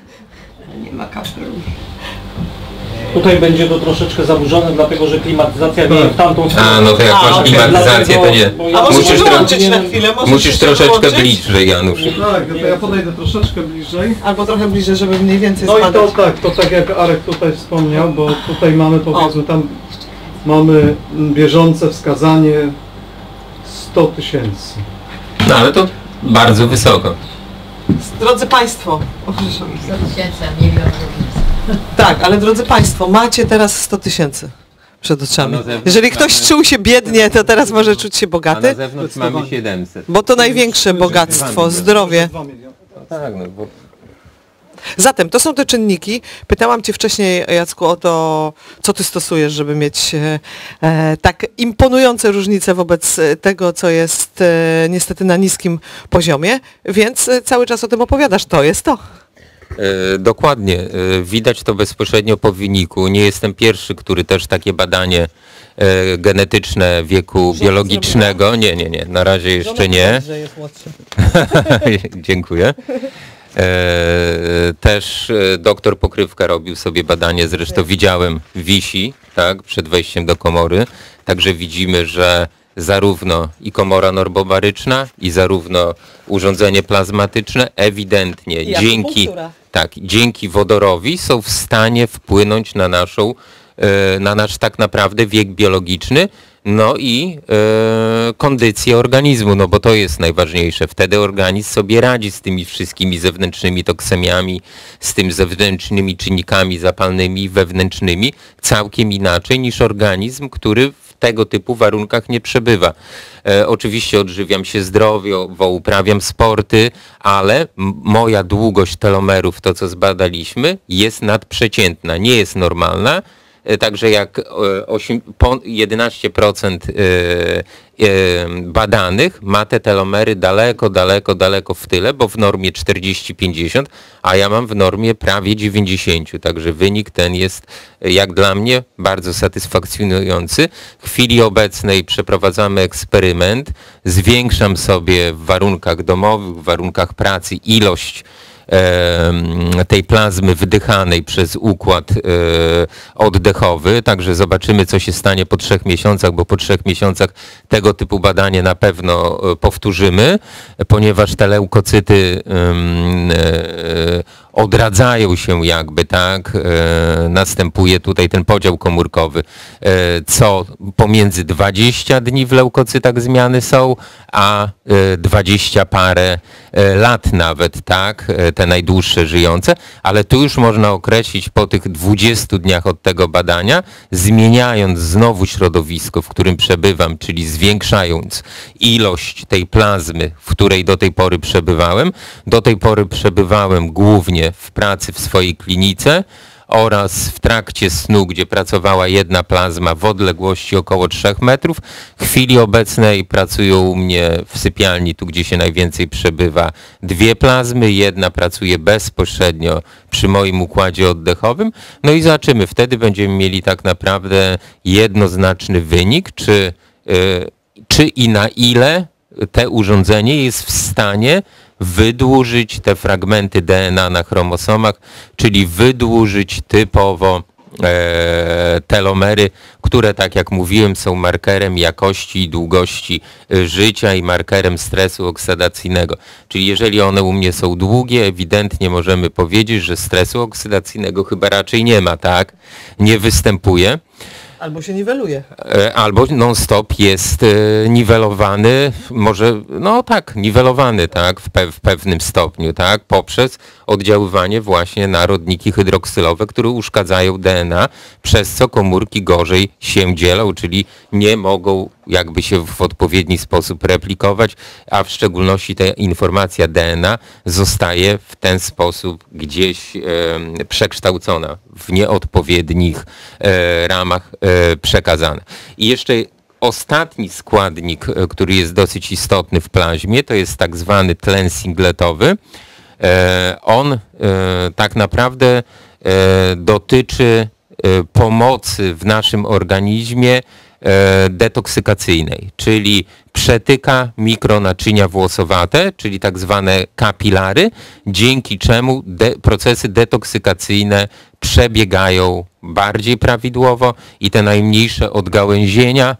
Tutaj będzie to troszeczkę zaburzone, dlatego że klimatyzacja wieje w tamtą stronę. A, no to jak A, masz okej, klimatyzację, to nie. bo ja- A możecie Musisz wyłączyć tro- na chwilę, możecie Musisz się troszeczkę wyłączyć. bliżej, Janusz. Tak, to ja podejdę troszeczkę bliżej. Albo trochę bliżej, żeby mniej więcej No i spadać. to tak, to tak jak Arek tutaj wspomniał, bo tutaj mamy powiedzmy tam mamy bieżące wskazanie sto tysięcy. No ale to bardzo wysoko. Drodzy Państwo, o, przepraszam. sto tysięcy, a milion różnic. Tak, ale drodzy Państwo, macie teraz sto tysięcy przed oczami. A na zewnątrz Jeżeli ktoś mamy- czuł się biednie, to teraz może czuć się A na bogaty, zewnątrz mamy siedemset. bo to największe bogactwo, zdrowie. dwa miliony. Tak, no bo Zatem to są te czynniki. Pytałam Cię wcześniej, Jacku, o to, co Ty stosujesz, żeby mieć e, e, tak imponujące różnice wobec e, tego, co jest e, niestety na niskim poziomie, więc e, cały czas o tym opowiadasz. To jest to. E, dokładnie. E, widać to bezpośrednio po wyniku. Nie jestem pierwszy, który też takie badanie e, genetyczne wieku Żona biologicznego. Nie, nie, nie. Na razie jeszcze nie. Że jest młodszy. Dziękuję. E, też e, doktor Pokrywka robił sobie badanie, zresztą widziałem, wisi, tak, przed wejściem do komory. Także widzimy, że zarówno i komora normobaryczna, i zarówno urządzenie plazmatyczne ewidentnie I dzięki, akupunktura. tak, dzięki wodorowi są w stanie wpłynąć na naszą, e, na nasz tak naprawdę wiek biologiczny, no i e, kondycję organizmu, no bo to jest najważniejsze. Wtedy organizm sobie radzi z tymi wszystkimi zewnętrznymi toksemiami, z tymi zewnętrznymi czynnikami zapalnymi, wewnętrznymi, całkiem inaczej niż organizm, który w tego typu warunkach nie przebywa. E, oczywiście odżywiam się zdrowiowo, uprawiam sporty, ale m- moja długość telomerów, to co zbadaliśmy, jest nadprzeciętna, nie jest normalna. Także jak jedenaście procent badanych ma te telomery daleko, daleko, daleko w tyle, bo w normie czterdzieści pięćdziesiąt, a ja mam w normie prawie dziewięćdziesiąt. Także wynik ten jest jak dla mnie bardzo satysfakcjonujący. W chwili obecnej przeprowadzamy eksperyment. Zwiększam sobie w warunkach domowych, w warunkach pracy ilość tej plazmy wdychanej przez układ e, oddechowy, także zobaczymy, co się stanie po trzech miesiącach, bo po trzech miesiącach tego typu badanie na pewno powtórzymy, ponieważ te leukocyty e, odradzają się jakby, tak, e, następuje tutaj ten podział komórkowy, e, co pomiędzy dwadzieścia dni w leukocytach zmiany są, a e, dwadzieścia parę e, lat nawet, tak, e, te najdłuższe żyjące, ale tu już można określić po tych dwudziestu dniach od tego badania, zmieniając znowu środowisko, w którym przebywam, czyli zwiększając ilość tej plazmy, w której do tej pory przebywałem, do tej pory przebywałem głównie w pracy w swojej klinice oraz w trakcie snu, gdzie pracowała jedna plazma w odległości około trzech metrów. W chwili obecnej pracują u mnie w sypialni, tu gdzie się najwięcej przebywa, dwie plazmy. Jedna pracuje bezpośrednio przy moim układzie oddechowym. No i zobaczymy, wtedy będziemy mieli tak naprawdę jednoznaczny wynik, czy, yy, czy i na ile te urządzenie jest w stanie wydłużyć te fragmenty D N A na chromosomach, czyli wydłużyć typowo e, telomery, które, tak jak mówiłem, są markerem jakości i długości e, życia i markerem stresu oksydacyjnego. Czyli jeżeli one u mnie są długie, ewidentnie możemy powiedzieć, że stresu oksydacyjnego chyba raczej nie ma, tak? Nie występuje. Albo się niweluje. Albo non-stop jest e, niwelowany, może, no tak, niwelowany, tak, w, pe w pewnym stopniu, tak, poprzez oddziaływanie właśnie na rodniki hydroksylowe, które uszkadzają D N A, przez co komórki gorzej się dzielą, czyli nie mogą jakby się w odpowiedni sposób replikować, a w szczególności ta informacja D N A zostaje w ten sposób gdzieś e, przekształcona, w nieodpowiednich e, ramach e, przekazana. I jeszcze ostatni składnik, e, który jest dosyć istotny w plazmie, to jest tak zwany tlen singletowy. E, on e, tak naprawdę e, dotyczy e, pomocy w naszym organizmie detoksykacyjnej, czyli przetyka mikronaczynia włosowate, czyli tak zwane kapilary, dzięki czemu de procesy detoksykacyjne przebiegają bardziej prawidłowo i te najmniejsze odgałęzienia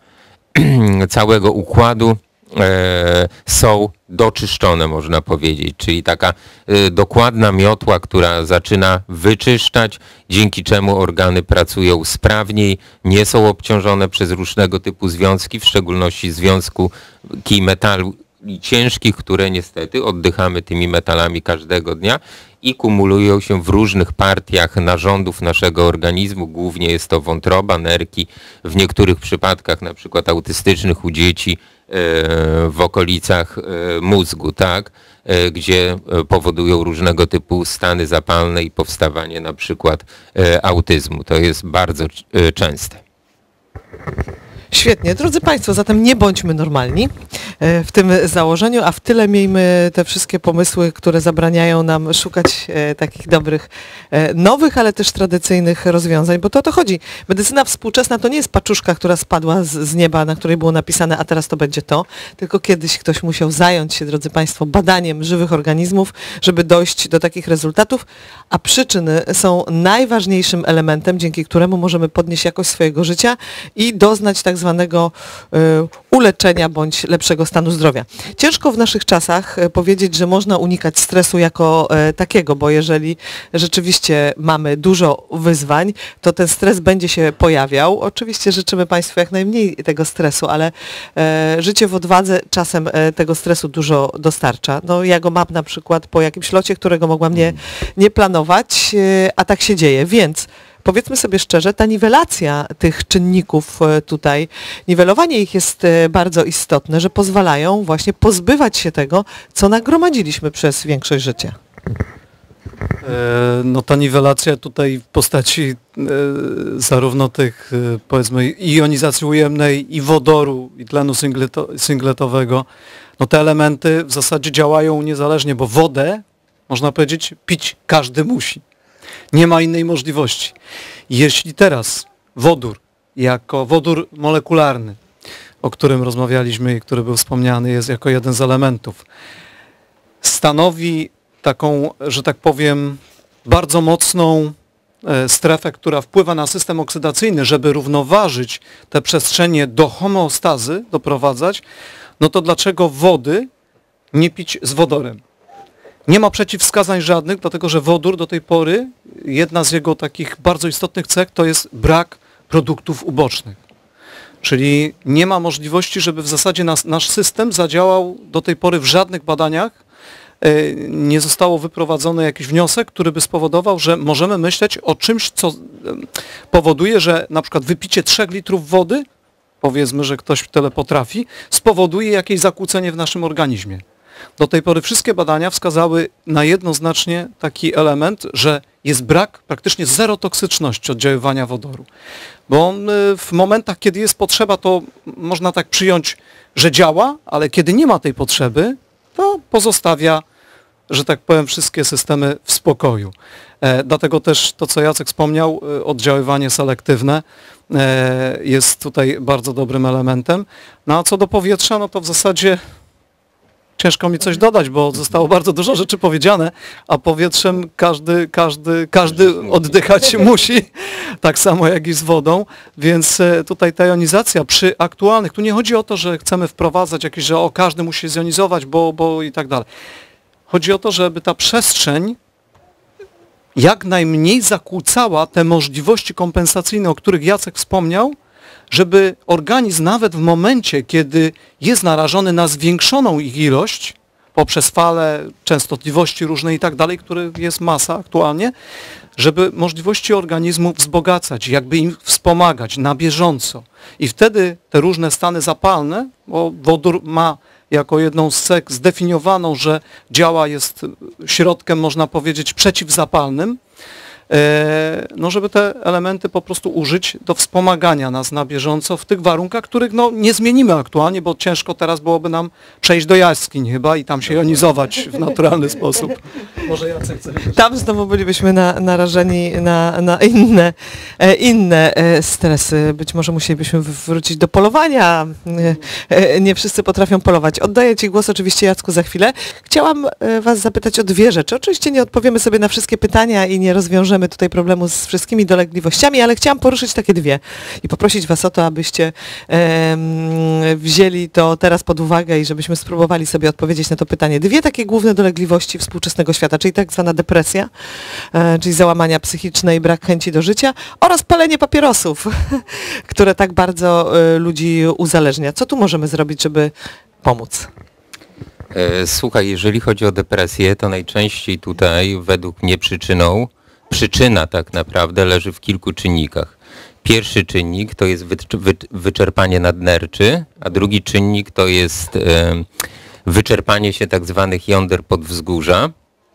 całego układu e, są doczyszczone, można powiedzieć, czyli taka y, dokładna miotła, która zaczyna wyczyszczać, dzięki czemu organy pracują sprawniej, nie są obciążone przez różnego typu związki, w szczególności związki metali ciężkich, które niestety oddychamy tymi metalami każdego dnia i kumulują się w różnych partiach narządów naszego organizmu, głównie jest to wątroba, nerki, w niektórych przypadkach, na przykład autystycznych u dzieci, w okolicach mózgu, tak, gdzie powodują różnego typu stany zapalne i powstawanie na przykład autyzmu. To jest bardzo częste. Świetnie. Drodzy Państwo, zatem nie bądźmy normalni w tym założeniu, a w tyle miejmy te wszystkie pomysły, które zabraniają nam szukać takich dobrych, nowych, ale też tradycyjnych rozwiązań, bo to o to chodzi. Medycyna współczesna to nie jest paczuszka, która spadła z, z nieba, na której było napisane, a teraz to będzie to, tylko kiedyś ktoś musiał zająć się, drodzy Państwo, badaniem żywych organizmów, żeby dojść do takich rezultatów, a przyczyny są najważniejszym elementem, dzięki któremu możemy podnieść jakość swojego życia i doznać tak zwanego y, uleczenia bądź lepszego stanu zdrowia. Ciężko w naszych czasach y, powiedzieć, że można unikać stresu jako y, takiego, bo jeżeli rzeczywiście mamy dużo wyzwań, to ten stres będzie się pojawiał. Oczywiście życzymy Państwu jak najmniej tego stresu, ale y, życie w odwadze czasem y, tego stresu dużo dostarcza. No ja go mam na przykład po jakimś locie, którego mogłam nie, nie planować, y, a tak się dzieje, więc powiedzmy sobie szczerze, ta niwelacja tych czynników e, tutaj, niwelowanie ich jest e, bardzo istotne, że pozwalają właśnie pozbywać się tego, co nagromadziliśmy przez większość życia. No ta niwelacja tutaj w postaci e, zarówno tych e, powiedzmy ionizacji ujemnej i wodoru i tlenu singleto, singletowego, no te elementy w zasadzie działają niezależnie, bo wodę, można powiedzieć, pić każdy musi. Nie ma innej możliwości. Jeśli teraz wodór, jako wodór molekularny, o którym rozmawialiśmy i który był wspomniany, jest jako jeden z elementów, stanowi taką, że tak powiem, bardzo mocną e, strefę, która wpływa na system oksydacyjny, żeby równoważyć te przestrzenie do homeostazy, doprowadzać, no to dlaczego wody nie pić z wodorem? Nie ma przeciwwskazań żadnych, dlatego że wodór do tej pory, jedna z jego takich bardzo istotnych cech to jest brak produktów ubocznych. Czyli nie ma możliwości, żeby w zasadzie nas, nasz system zadziałał do tej pory w żadnych badaniach, nie zostało wyprowadzony jakiś wniosek, który by spowodował, że możemy myśleć o czymś, co powoduje, że na przykład wypicie trzech litrów wody, powiedzmy, że ktoś tyle potrafi, spowoduje jakieś zakłócenie w naszym organizmie. Do tej pory wszystkie badania wskazały na jednoznacznie taki element, że jest brak praktycznie zero toksyczności oddziaływania wodoru. Bo on w momentach, kiedy jest potrzeba, to można tak przyjąć, że działa, ale kiedy nie ma tej potrzeby, to pozostawia, że tak powiem, wszystkie systemy w spokoju. E, dlatego też to, co Jacek wspomniał, oddziaływanie selektywne e, jest tutaj bardzo dobrym elementem. No a co do powietrza, no to w zasadzie ciężko mi coś dodać, bo zostało bardzo dużo rzeczy powiedziane, a powietrzem każdy, każdy, każdy oddychać musi, tak samo jak i z wodą, więc tutaj ta jonizacja przy aktualnych, tu nie chodzi o to, że chcemy wprowadzać jakieś, że o każdy musi zjonizować, bo, bo i tak dalej. Chodzi o to, żeby ta przestrzeń jak najmniej zakłócała te możliwości kompensacyjne, o których Jacek wspomniał, żeby organizm nawet w momencie, kiedy jest narażony na zwiększoną ich ilość, poprzez fale, częstotliwości różne i tak dalej, których jest masa aktualnie, żeby możliwości organizmu wzbogacać, jakby im wspomagać na bieżąco. I wtedy te różne stany zapalne, bo wodór ma jako jedną z cech zdefiniowaną, że działa, jest środkiem, można powiedzieć, przeciwzapalnym, no żeby te elementy po prostu użyć do wspomagania nas na bieżąco w tych warunkach, których no nie zmienimy aktualnie, bo ciężko teraz byłoby nam przejść do jaskiń chyba i tam się jonizować w naturalny sposób. Może Jacek chce. Tam znowu bylibyśmy na, narażeni na, na inne, e, inne e, stresy. Być może musielibyśmy wrócić do polowania. E, e, nie wszyscy potrafią polować. Oddaję Ci głos oczywiście, Jacku, za chwilę. Chciałam e, Was zapytać o dwie rzeczy. Oczywiście nie odpowiemy sobie na wszystkie pytania i nie rozwiążemy tutaj problemu z wszystkimi dolegliwościami, ale chciałam poruszyć takie dwie i poprosić Was o to, abyście e, wzięli to teraz pod uwagę i żebyśmy spróbowali sobie odpowiedzieć na to pytanie. Dwie takie główne dolegliwości współczesnego świata, czyli tak zwana depresja, e, czyli załamania psychiczne i brak chęci do życia oraz palenie papierosów, które tak bardzo e, ludzi uzależnia. Co tu możemy zrobić, żeby pomóc? Słuchaj, jeżeli chodzi o depresję, to najczęściej tutaj według mnie przyczyną Przyczyna tak naprawdę leży w kilku czynnikach. Pierwszy czynnik to jest wyczerpanie nadnerczy, a drugi czynnik to jest wyczerpanie się tak zwanych jąder podwzgórza,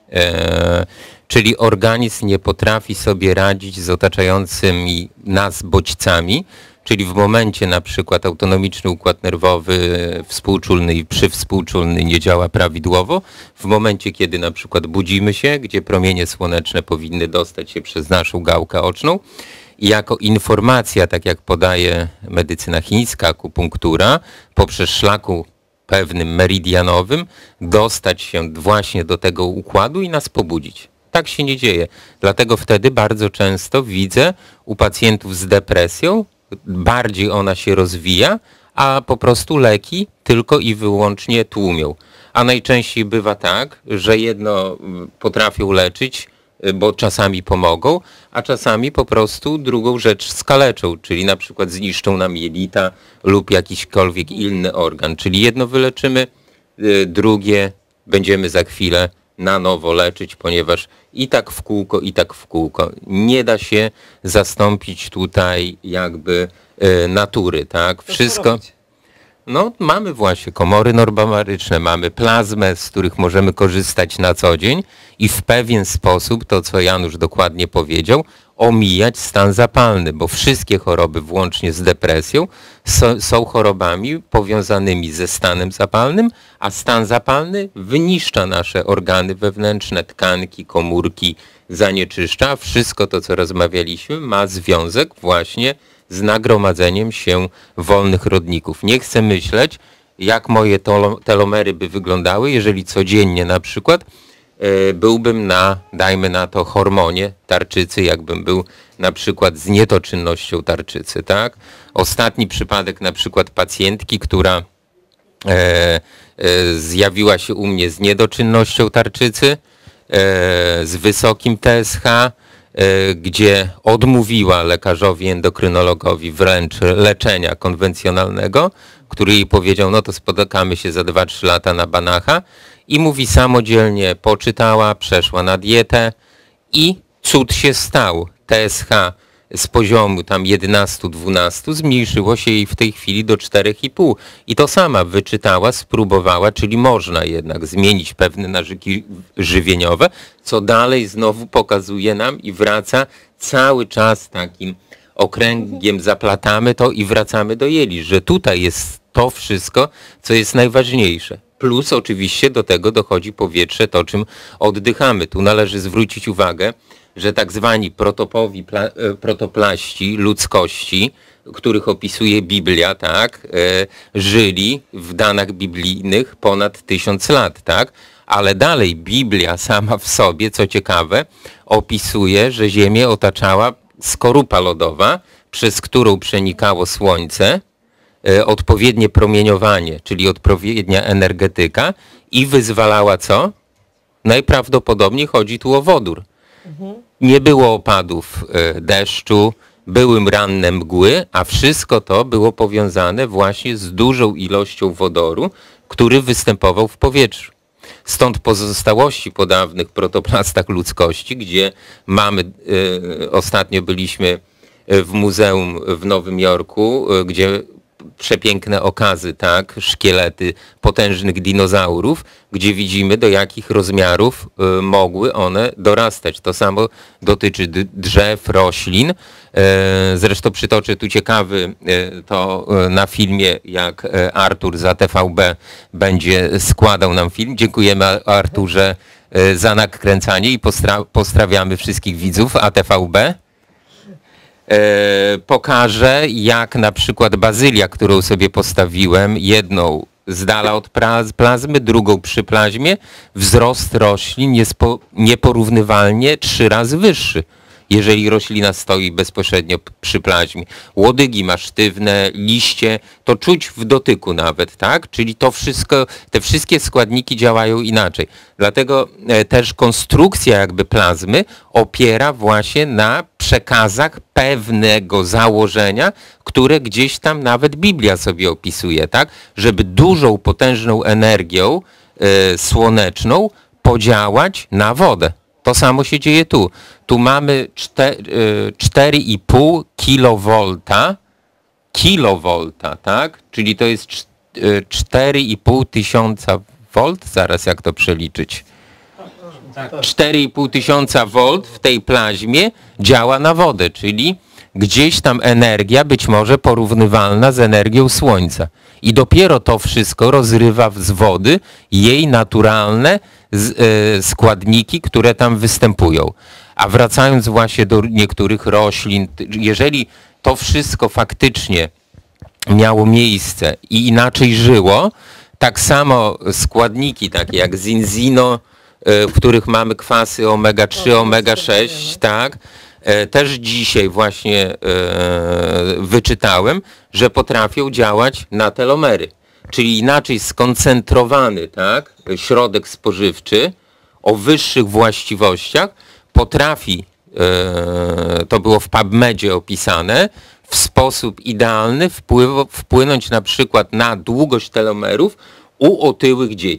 czyli organizm nie potrafi sobie radzić z otaczającymi nas bodźcami, czyli w momencie na przykład autonomiczny układ nerwowy współczulny i przywspółczulny nie działa prawidłowo, w momencie kiedy na przykład budzimy się, gdzie promienie słoneczne powinny dostać się przez naszą gałkę oczną i jako informacja, tak jak podaje medycyna chińska, akupunktura, poprzez szlaku pewnym meridianowym dostać się właśnie do tego układu i nas pobudzić. Tak się nie dzieje. Dlatego wtedy bardzo często widzę u pacjentów z depresją, bardziej ona się rozwija, a po prostu leki tylko i wyłącznie tłumią. A najczęściej bywa tak, że jedno potrafią leczyć, bo czasami pomogą, a czasami po prostu drugą rzecz skaleczą, czyli na przykład zniszczą nam jelita lub jakiśkolwiek inny organ. Czyli jedno wyleczymy, drugie będziemy za chwilę na nowo leczyć, ponieważ i tak w kółko, i tak w kółko. Nie da się zastąpić tutaj jakby y, natury, tak? Wszystko. No, mamy właśnie komory normobaryczne, mamy plazmę, z których możemy korzystać na co dzień i w pewien sposób, to co Janusz dokładnie powiedział, omijać stan zapalny, bo wszystkie choroby, włącznie z depresją, so, są chorobami powiązanymi ze stanem zapalnym, a stan zapalny wyniszcza nasze organy wewnętrzne, tkanki, komórki, zanieczyszcza. Wszystko to, co rozmawialiśmy, ma związek właśnie z nagromadzeniem się wolnych rodników. Nie chcę myśleć, jak moje telomery by wyglądały, jeżeli codziennie na przykład y, byłbym na, dajmy na to, hormonie tarczycy, jakbym był na przykład z niedoczynnością tarczycy, tak? Ostatni przypadek na przykład pacjentki, która e, e, zjawiła się u mnie z niedoczynnością tarczycy, e, z wysokim T S H, gdzie odmówiła lekarzowi endokrynologowi wręcz leczenia konwencjonalnego, który jej powiedział, no to spotykamy się za dwa trzy lata na Banacha, i mówi, samodzielnie poczytała, przeszła na dietę i cud się stał. T S H z poziomu tam jedenaście dwanaście zmniejszyło się jej w tej chwili do cztery i pół. I to sama wyczytała, spróbowała, czyli można jednak zmienić pewne nawyki żywieniowe, co dalej znowu pokazuje nam i wraca cały czas takim okręgiem, zaplatamy to i wracamy do jeli, że tutaj jest to wszystko, co jest najważniejsze. Plus oczywiście do tego dochodzi powietrze, to czym oddychamy. Tu należy zwrócić uwagę, że tak zwani protopowi, pla, protoplaści ludzkości, których opisuje Biblia, tak, e, żyli w danach biblijnych ponad tysiąc lat, tak, ale dalej Biblia sama w sobie, co ciekawe, opisuje, że Ziemię otaczała skorupa lodowa, przez którą przenikało słońce, e, odpowiednie promieniowanie, czyli odpowiednia energetyka i wyzwalała co? Najprawdopodobniej chodzi tu o wodór. Nie było opadów y, deszczu, były ranne mgły, a wszystko to było powiązane właśnie z dużą ilością wodoru, który występował w powietrzu. Stąd pozostałości po dawnych protoplastach ludzkości, gdzie mamy, y, ostatnio byliśmy w muzeum w Nowym Jorku, y, gdzie przepiękne okazy, tak, szkielety potężnych dinozaurów, gdzie widzimy, do jakich rozmiarów y, mogły one dorastać. To samo dotyczy drzew, roślin. Y, zresztą przytoczę tu ciekawy y, to y, na filmie, jak y, Artur za T V B będzie składał nam film. Dziękujemy, Arturze, y, za nakręcanie i postra- pozdrawiamy wszystkich widzów A T V B. E, pokażę, jak na przykład bazylia, którą sobie postawiłem, jedną z dala od plazmy, drugą przy plazmie, wzrost roślin jest po, nieporównywalnie trzy razy wyższy, jeżeli roślina stoi bezpośrednio przy plazmie. Łodygi ma sztywne, liście, to czuć w dotyku nawet, tak? Czyli to wszystko, te wszystkie składniki działają inaczej. Dlatego e, też konstrukcja jakby plazmy opiera właśnie na przekazach pewnego założenia, które gdzieś tam nawet Biblia sobie opisuje, tak? Żeby dużą, potężną energią e, słoneczną podziałać na wodę. To samo się dzieje tu. Tu mamy cztery i pół kilowolta, kilowolta, tak? Czyli to jest cztery i pół tysiąca volt, zaraz jak to przeliczyć. cztery i pół tysiąca volt w tej plazmie działa na wodę, czyli gdzieś tam energia być może porównywalna z energią słońca. I dopiero to wszystko rozrywa z wody jej naturalne z, y, składniki, które tam występują. A wracając właśnie do niektórych roślin, jeżeli to wszystko faktycznie miało miejsce i inaczej żyło, tak samo składniki takie jak zinzino, y, w których mamy kwasy omega trzy, omega sześć, tak, też dzisiaj właśnie e, wyczytałem, że potrafią działać na telomery. Czyli inaczej skoncentrowany, tak, środek spożywczy o wyższych właściwościach potrafi, e, to było w PubMedzie opisane, w sposób idealny wpływ, wpłynąć na przykład na długość telomerów u otyłych dzieci.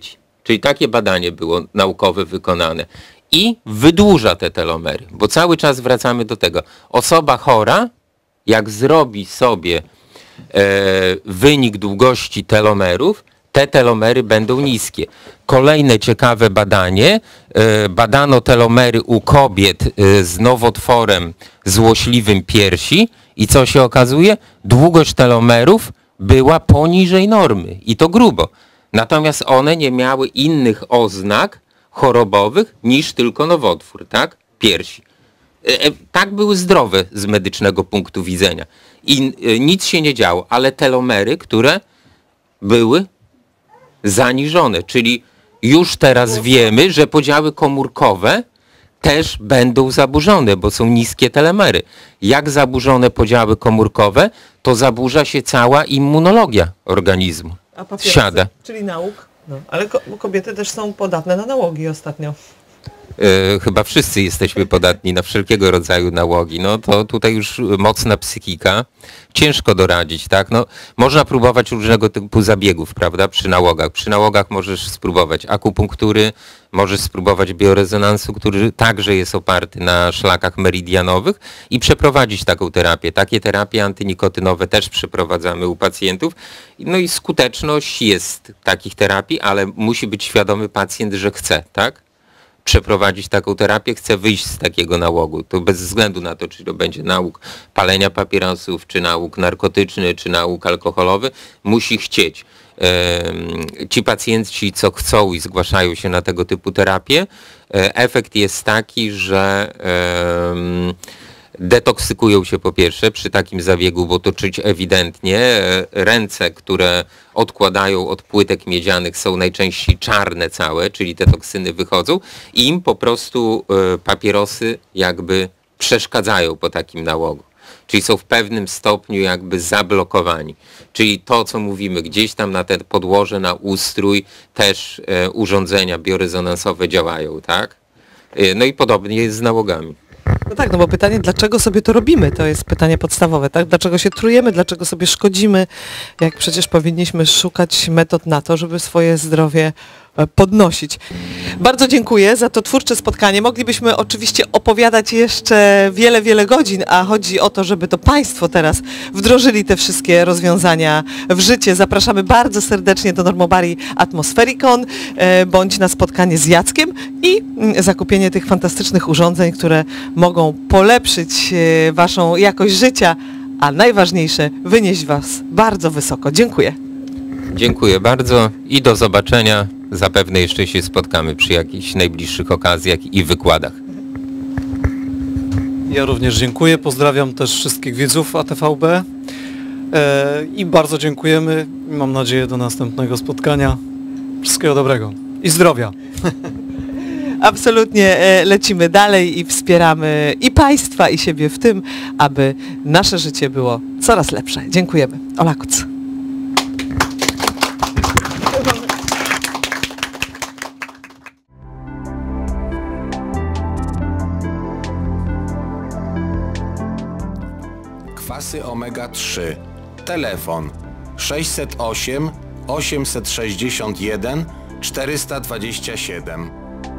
Czyli takie badanie było naukowe wykonane. I wydłuża te telomery, bo cały czas wracamy do tego. Osoba chora, jak zrobi sobie e, wynik długości telomerów, te telomery będą niskie. Kolejne ciekawe badanie, e, badano telomery u kobiet e, z nowotworem złośliwym piersi i co się okazuje? Długość telomerów była poniżej normy i to grubo. Natomiast one nie miały innych oznak chorobowych niż tylko nowotwór, tak? Piersi. E, e, tak były zdrowe z medycznego punktu widzenia. I e, nic się nie działo, ale telomery, które były zaniżone, czyli już teraz wiemy, że podziały komórkowe też będą zaburzone, bo są niskie telomery. Jak zaburzone podziały komórkowe, to zaburza się cała immunologia organizmu. A papierosy, Siada. czyli nauk. No, ale ko kobiety też są podatne na nałogi ostatnio. E, chyba wszyscy jesteśmy podatni na wszelkiego rodzaju nałogi. No to tutaj już mocna psychika. Ciężko doradzić, tak? No, można próbować różnego typu zabiegów, prawda? Przy nałogach. Przy nałogach możesz spróbować akupunktury, możesz spróbować biorezonansu, który także jest oparty na szlakach meridianowych i przeprowadzić taką terapię. Takie terapie antynikotynowe też przeprowadzamy u pacjentów. No i skuteczność jest takich terapii, ale musi być świadomy pacjent, że chce, tak? Przeprowadzić taką terapię, chce wyjść z takiego nałogu. To bez względu na to, czy to będzie nałóg palenia papierosów, czy nałóg narkotyczny, czy nałóg alkoholowy, musi chcieć. Ci pacjenci, co chcą i zgłaszają się na tego typu terapię, efekt jest taki, że detoksykują się po pierwsze przy takim zabiegu, bo to czuć ewidentnie. Ręce, które odkładają od płytek miedzianych, są najczęściej czarne całe, czyli te toksyny wychodzą i im po prostu papierosy jakby przeszkadzają po takim nałogu. Czyli są w pewnym stopniu jakby zablokowani. Czyli to, co mówimy, gdzieś tam na te podłoże, na ustrój też e, urządzenia biorezonansowe działają, tak? E, no i podobnie jest z nałogami. No tak, no bo pytanie, dlaczego sobie to robimy, to jest pytanie podstawowe, tak? Dlaczego się trujemy, dlaczego sobie szkodzimy, jak przecież powinniśmy szukać metod na to, żeby swoje zdrowie podnosić. Bardzo dziękuję za to twórcze spotkanie. Moglibyśmy oczywiście opowiadać jeszcze wiele, wiele godzin, a chodzi o to, żeby to Państwo teraz wdrożyli te wszystkie rozwiązania w życie. Zapraszamy bardzo serdecznie do Normobarii Atmosfericon, bądź na spotkanie z Jackiem i zakupienie tych fantastycznych urządzeń, które mogą polepszyć Waszą jakość życia, a najważniejsze, wynieść Was bardzo wysoko. Dziękuję. Dziękuję bardzo i do zobaczenia. Zapewne jeszcze się spotkamy przy jakichś najbliższych okazjach i wykładach. Ja również dziękuję. Pozdrawiam też wszystkich widzów A T V B e, i bardzo dziękujemy. Mam nadzieję do następnego spotkania. Wszystkiego dobrego i zdrowia. Absolutnie lecimy dalej i wspieramy i Państwa, i siebie w tym, aby nasze życie było coraz lepsze. Dziękujemy. Ola Kuc. Kwasy omega trzy. Telefon sześćset osiem osiemset sześćdziesiąt jeden czterysta dwadzieścia siedem.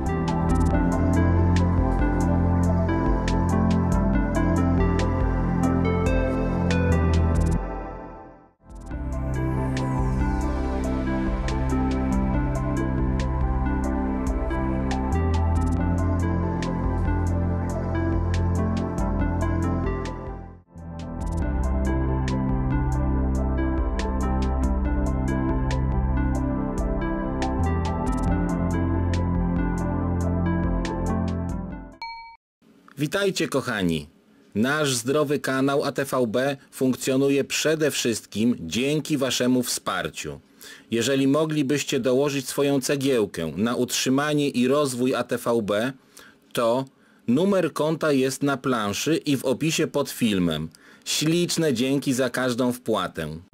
Witajcie kochani! Nasz zdrowy kanał A T V B funkcjonuje przede wszystkim dzięki Waszemu wsparciu. Jeżeli moglibyście dołożyć swoją cegiełkę na utrzymanie i rozwój A T V B, to numer konta jest na planszy i w opisie pod filmem. Śliczne dzięki za każdą wpłatę.